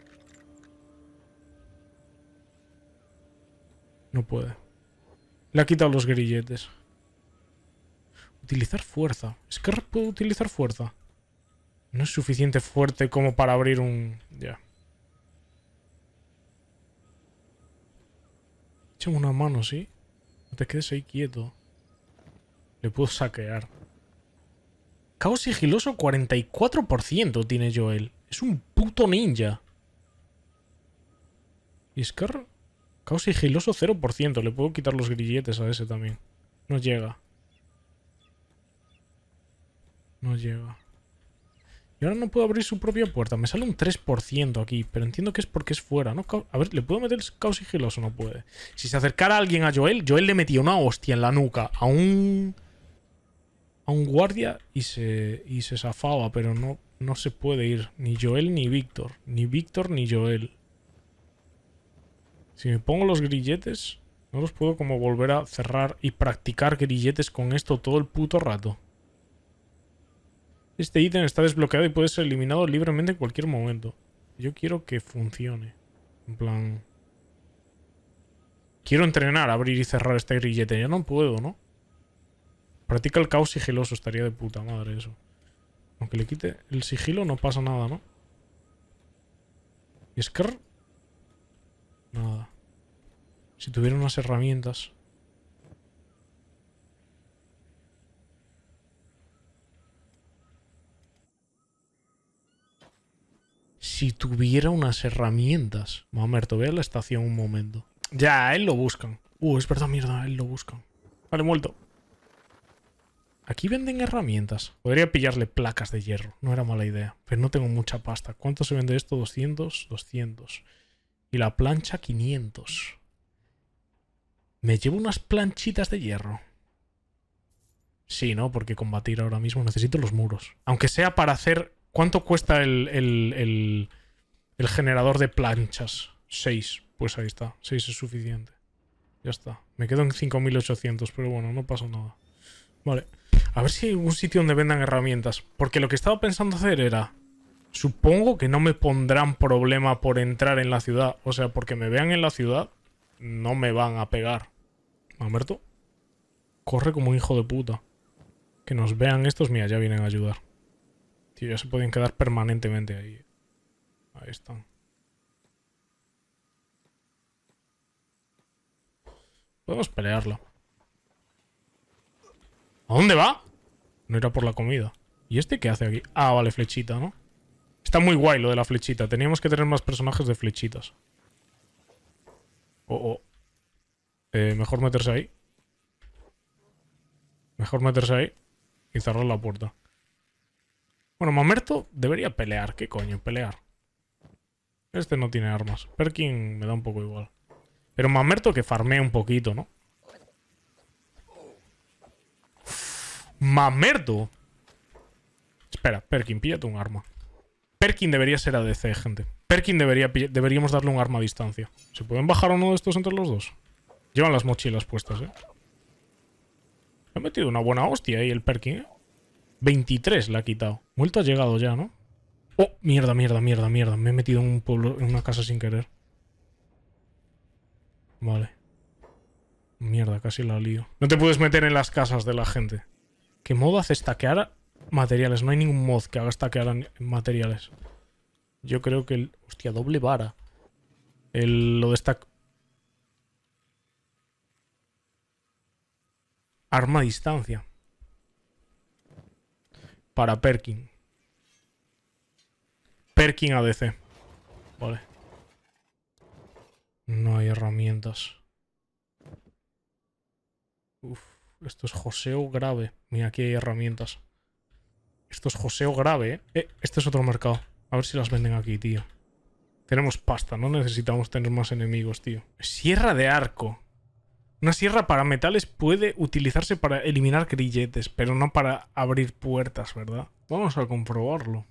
No puede. Le ha quitado los grilletes. Utilizar fuerza. Es que puede utilizar fuerza. No es suficiente fuerte como para abrir un... Ya. Échame una mano, ¿sí? No te quedes ahí quieto. Le puedo saquear. Caos sigiloso cuarenta y cuatro por ciento tiene Joel. Es un puto ninja. Y Scar... Caos sigiloso cero por ciento. Le puedo quitar los grilletes a ese también. No llega. No llega. Y ahora no puedo abrir su propia puerta. Me sale un tres por ciento aquí. Pero entiendo que es porque es fuera, ¿no? A ver, ¿le puedo meter el caos sigiloso? No puede. Si se acercara alguien a Joel, Joel le metía una hostia en la nuca a un... A un guardia y se... Y se zafaba. Pero no, no se puede ir. Ni Joel ni Víctor. Ni Víctor ni Joel. Si me pongo los grilletes, no los puedo como volver a cerrar y practicar grilletes con esto todo el puto rato. Este ítem está desbloqueado y puede ser eliminado libremente en cualquier momento. Yo quiero que funcione. En plan... Quiero entrenar a abrir y cerrar este grillete. Ya no puedo, ¿no? Practica el caos sigiloso. Estaría de puta madre eso. Aunque le quite el sigilo no pasa nada, ¿no? Y es que... Nada. Si tuviera unas herramientas. Si tuviera unas herramientas. Mamerto, ve a la estación un momento. Ya, a él lo buscan. Uh, es verdad, mierda, a él lo buscan. Vale, muerto. Aquí venden herramientas. Podría pillarle placas de hierro. No era mala idea. Pero no tengo mucha pasta. ¿Cuánto se vende esto? doscientos, doscientos. Y la plancha, quinientos. ¿Me llevo unas planchitas de hierro? Sí, ¿no? Porque combatir ahora mismo necesito los muros. Aunque sea para hacer... ¿Cuánto cuesta el, el, el, el generador de planchas? seis. Pues ahí está. seis es suficiente. Ya está. Me quedo en cinco mil ochocientos, pero bueno, no pasa nada. Vale. A ver si hay algún sitio donde vendan herramientas. Porque lo que estaba pensando hacer era... Supongo que no me pondrán problema por entrar en la ciudad. O sea, porque me vean en la ciudad, no me van a pegar. Mamerto. Corre como un hijo de puta. Que nos vean estos, mira, ya vienen a ayudar. Tío, ya se pueden quedar permanentemente ahí. Ahí están. Podemos pelearla. ¿A dónde va? No irá por la comida. ¿Y este qué hace aquí? Ah, vale, flechita, ¿no? Está muy guay lo de la flechita. Teníamos que tener más personajes de flechitas. Oh, oh. Eh, mejor meterse ahí. Mejor meterse ahí. Y cerrar la puerta. Bueno, Mamerto debería pelear. ¿Qué coño? Pelear. Este no tiene armas. Perkin me da un poco igual. Pero Mamerto que farmea un poquito, ¿no? ¡Mamerto! Espera, Perkin, píllate un arma. Perkin debería ser A D C, gente. Perkin debería deberíamos darle un arma a distancia. ¿Se pueden bajar uno de estos entre los dos? Llevan las mochilas puestas, ¿eh? Le ha metido una buena hostia ahí el Perkin, ¿eh? veintitrés le ha quitado. Muerto ha llegado ya, ¿no? ¡Oh! Mierda, mierda, mierda, mierda. Me he metido en un pueblo, en una casa sin querer. Vale. Mierda, casi la lío. No te puedes meter en las casas de la gente. ¿Qué modo hace stackear materiales? No hay ningún mod que haga stackear materiales. Yo creo que el... Hostia, doble vara. El... Lo de stack... Arma a distancia. Para Perkin. Perkin A D C. Vale. No hay herramientas. Uf, esto es joseo grave. Mira, aquí hay herramientas. Esto es joseo grave, ¿eh? Eh, este es otro mercado. A ver si las venden aquí, tío. Tenemos pasta, no necesitamos tener más enemigos, tío. Sierra de arco. Una sierra para metales puede utilizarse para eliminar grilletes, pero no para abrir puertas, ¿verdad? Vamos a comprobarlo.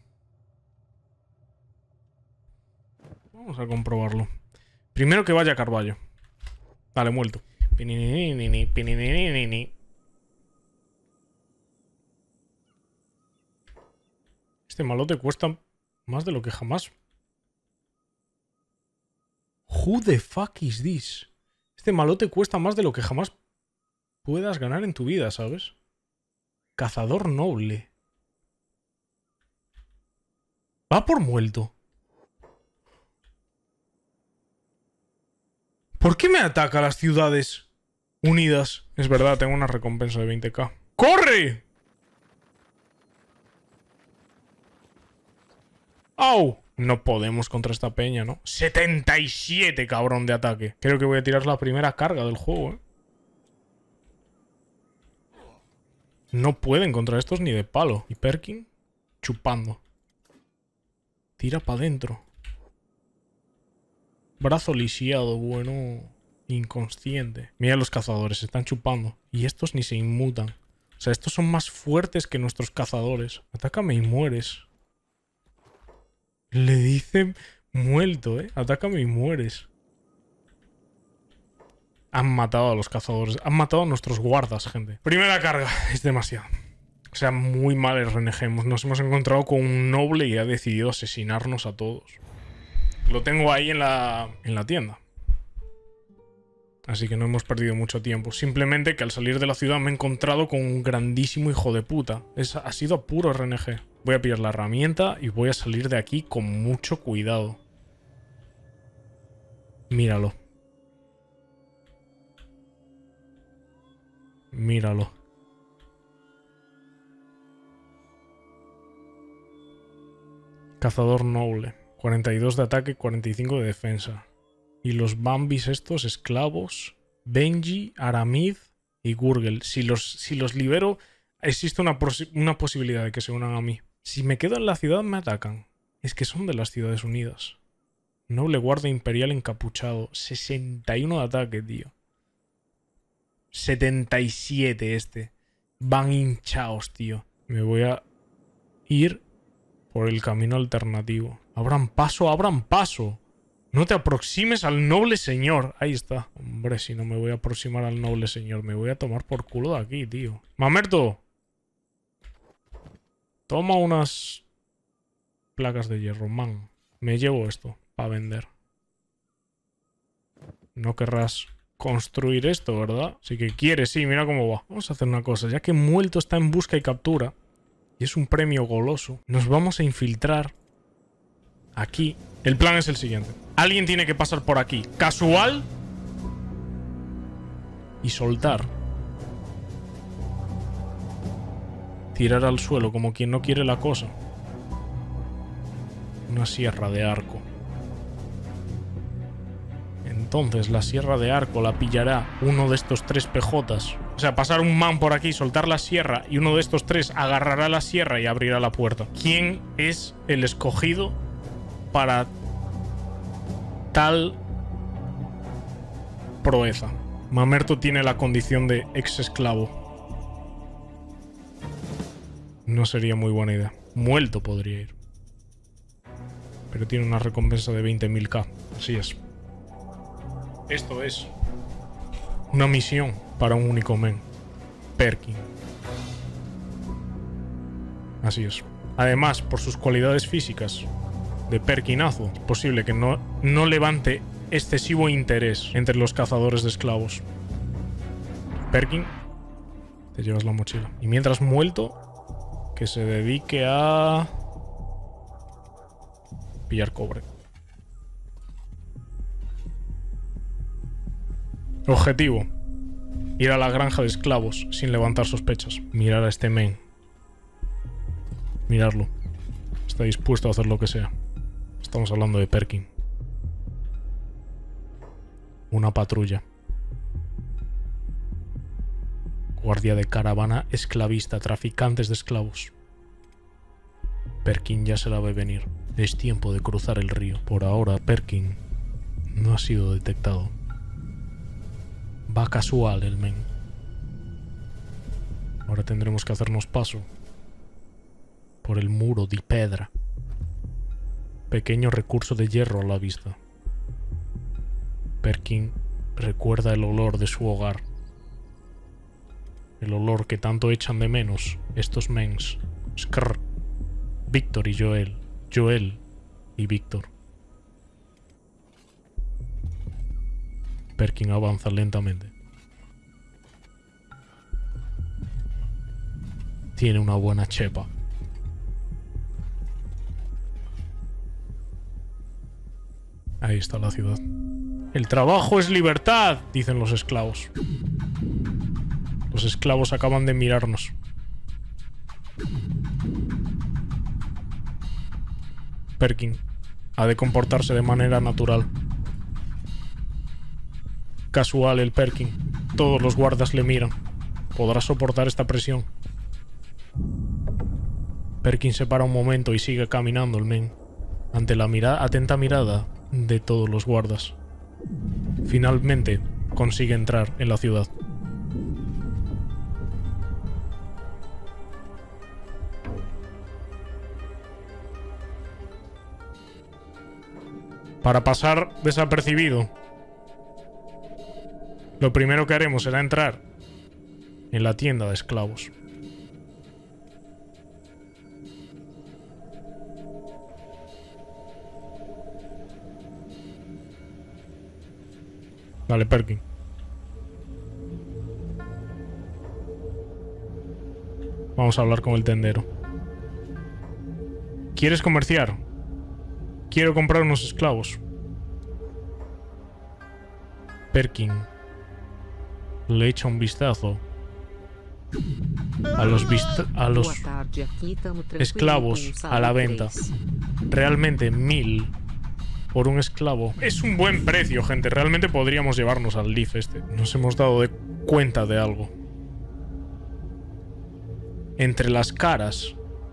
Vamos a comprobarlo. Primero que vaya a Carballo. Vale, muerto. Pininini, pininini. Este malote cuesta más de lo que jamás. Who the fuck is this? Este malote cuesta más de lo que jamás puedas ganar en tu vida, ¿sabes? Cazador noble. Va por muerto. ¿Por qué me ataca a las ciudades unidas? Es verdad, tengo una recompensa de veinte k. ¡Corre! ¡Au! No podemos contra esta peña, ¿no? setenta y siete, cabrón, de ataque. Creo que voy a tirar la primera carga del juego, ¿eh? No pueden contra estos ni de palo. Y Perkin chupando. Tira para adentro. Brazo lisiado, bueno. Inconsciente. Mira los cazadores, se están chupando. Y estos ni se inmutan. O sea, estos son más fuertes que nuestros cazadores. Atácame y mueres. Le dice muerto, ¿eh? Atácame y mueres. Han matado a los cazadores. Han matado a nuestros guardas, gente. Primera carga. Es demasiado. O sea, muy mal R N G. Nos hemos encontrado con un noble y ha decidido asesinarnos a todos. Lo tengo ahí en la, en la tienda. Así que no hemos perdido mucho tiempo. Simplemente que al salir de la ciudad me he encontrado con un grandísimo hijo de puta. Es, ha sido puro R N G. Voy a pillar la herramienta y voy a salir de aquí con mucho cuidado. Míralo. Míralo. Cazador noble. cuarenta y dos de ataque, cuarenta y cinco de defensa. Y los Bambis estos, esclavos, Benji, Aramid y Gurgel. Si los, si los libero, existe una, una posibilidad de que se unan a mí. Si me quedo en la ciudad, me atacan. Es que son de las Ciudades Unidas. Noble guardia imperial encapuchado. sesenta y uno de ataque, tío. setenta y siete este. Van hinchados, tío. Me voy a ir por el camino alternativo. Abran paso, abran paso. No te aproximes al noble señor. Ahí está. Hombre, si no me voy a aproximar al noble señor, me voy a tomar por culo de aquí, tío. Mamerto. Toma unas placas de hierro, man. Me llevo esto para vender. No querrás construir esto, ¿verdad? Si que quieres, sí, mira cómo va. Vamos a hacer una cosa. Ya que Muelto está en busca y captura, y es un premio goloso, nos vamos a infiltrar aquí. El plan es el siguiente. Alguien tiene que pasar por aquí. Casual. Y soltar. Tirar al suelo como quien no quiere la cosa. Una sierra de arco. Entonces la sierra de arco la pillará uno de estos tres P Jotas. O sea, pasar un man por aquí, soltar la sierra y uno de estos tres agarrará la sierra y abrirá la puerta. ¿Quién es el escogido para tal proeza? Mamerto tiene la condición de ex esclavo. No sería muy buena idea. Muelto podría ir. Pero tiene una recompensa de veinte mil K. Así es. Esto es una misión para un único men. Perkin. Así es. Además, por sus cualidades físicas de Perkinazo, es posible que no, no levante excesivo interés entre los cazadores de esclavos. Perkin, te llevas la mochila. Y mientras Muelto, que se dedique a pillar cobre. Objetivo: ir a la granja de esclavos sin levantar sospechas. Mirar a este men. Mirarlo. Está dispuesto a hacer lo que sea. Estamos hablando de Perkin. Una patrulla. Guardia de caravana esclavista, traficantes de esclavos. Perkin ya se la ve venir. Es tiempo de cruzar el río. Por ahora, Perkin no ha sido detectado. Va casual el men. Ahora tendremos que hacernos paso por el muro de pedra. Pequeño recurso de hierro a la vista. Perkin recuerda el olor de su hogar. El olor que tanto echan de menos estos mens. Skrr. Víctor y Joel. Joel y Víctor. Perkin avanza lentamente. Tiene una buena chepa. Ahí está la ciudad. El trabajo es libertad, dicen los esclavos. Los esclavos acaban de mirarnos. Perkin ha de comportarse de manera natural. Casual el Perkin. Todos los guardas le miran. ¿Podrá soportar esta presión? Perkin se para un momento y sigue caminando el men, ante la mirada, atenta mirada de todos los guardas. Finalmente consigue entrar en la ciudad. Para pasar desapercibido, lo primero que haremos será entrar en la tienda de esclavos. Vale, Perkin. Vamos a hablar con el tendero. ¿Quieres comerciar? Quiero comprar unos esclavos. Perkin le echa un vistazo a los, vista a los esclavos a la venta. Realmente mil por un esclavo es un buen precio, gente. Realmente podríamos llevarnos al Leaf este. Nos hemos dado de cuenta de algo. Entre las caras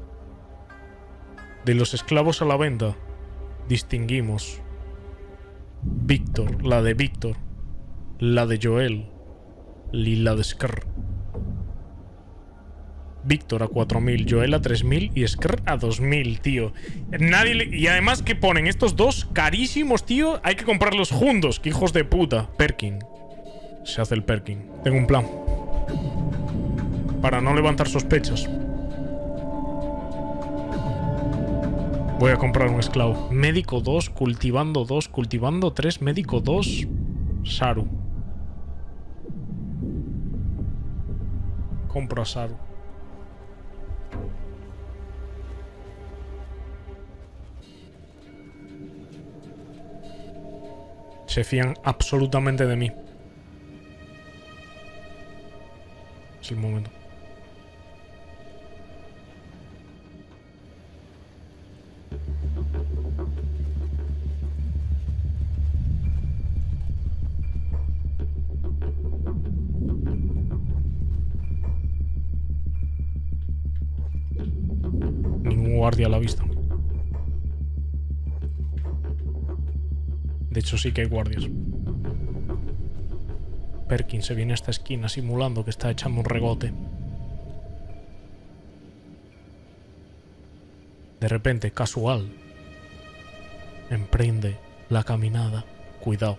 de los esclavos a la venta distinguimos Víctor, la de Víctor, la de Joel y la de Skrr. Víctor a cuatro mil, Joel a tres mil y Skr a dos mil, tío. Nadie le... Y además que ponen estos dos carísimos, tío. Hay que comprarlos juntos, que hijos de puta. Perkin. Se hace el Perkin. Tengo un plan. Para no levantar sospechas. Voy a comprar un esclavo. Médico dos, cultivando dos, cultivando tres, médico dos, Saru. Compro a Saru. Se fían absolutamente de mí. Es el momento. Ningún guardia a la vista. De hecho, sí que hay guardias. Perkin se viene a esta esquina simulando que está echando un regote. De repente, casual, emprende la caminada. Cuidado.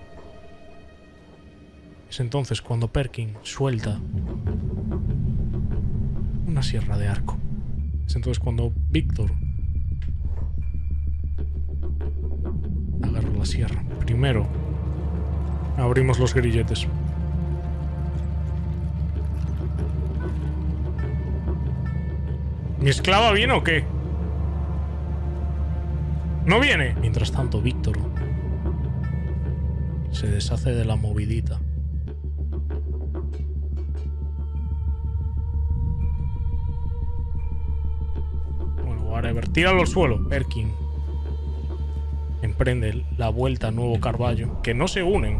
Es entonces cuando Perkin suelta una sierra de arco. Es entonces cuando Víctor agarra la sierra. Primero abrimos los grilletes. ¿Mi esclava viene o qué? ¿No viene? Mientras tanto, Víctor se deshace de la movidita. Bueno, whatever. Tíralo al suelo. Perkin emprende la vuelta a Nuevo Carvalho. Que no se unen.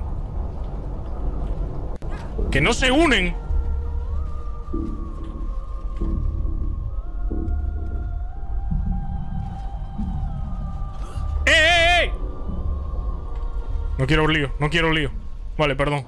¡Que no se unen! ¡Eh, eh, eh! No quiero lío, no quiero lío. Vale, perdón.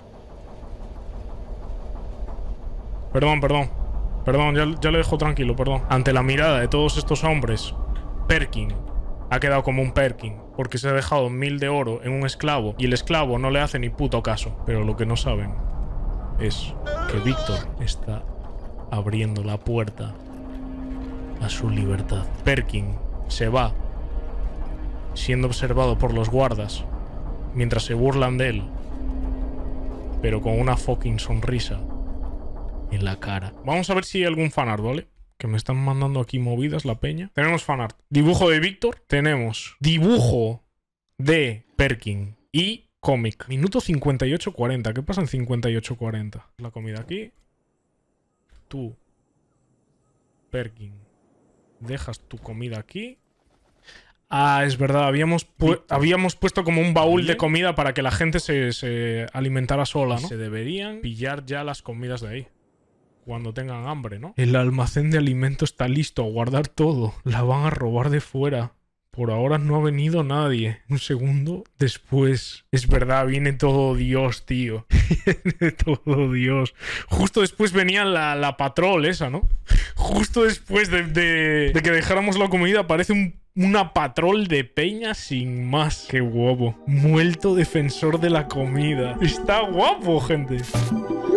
Perdón, perdón. Perdón, ya, ya le dejo tranquilo, perdón. Ante la mirada de todos estos hombres, Perkin ha quedado como un Perkin, porque se ha dejado mil de oro en un esclavo y el esclavo no le hace ni puto caso. Pero lo que no saben es que Víctor está abriendo la puerta a su libertad. Perkin se va, siendo observado por los guardas, mientras se burlan de él, pero con una fucking sonrisa en la cara. Vamos a ver si hay algún fanart, ¿vale? Que me están mandando aquí movidas la peña. Tenemos fanart. Dibujo de Víctor. Tenemos dibujo de Perkin y cómic. Minuto cincuenta y ocho cuarenta. ¿Qué pasa en cincuenta y ocho cuarenta? La comida aquí. Tú, Perkin, dejas tu comida aquí. Ah, es verdad. Habíamos, pu habíamos puesto como un baúl de comida para que la gente se, se alimentara sola, ¿no? Se deberían pillar ya las comidas de ahí cuando tengan hambre, ¿no? El almacén de alimentos está listo a guardar todo. La van a robar de fuera. Por ahora no ha venido nadie. Un segundo después. Es verdad, viene todo Dios, tío. Viene todo Dios. Justo después venía la, la patrol esa, ¿no? Justo después de, de, de que dejáramos la comida aparece un, una patrol de peña sin más. Qué guapo. Muerto defensor de la comida. Está guapo, gente.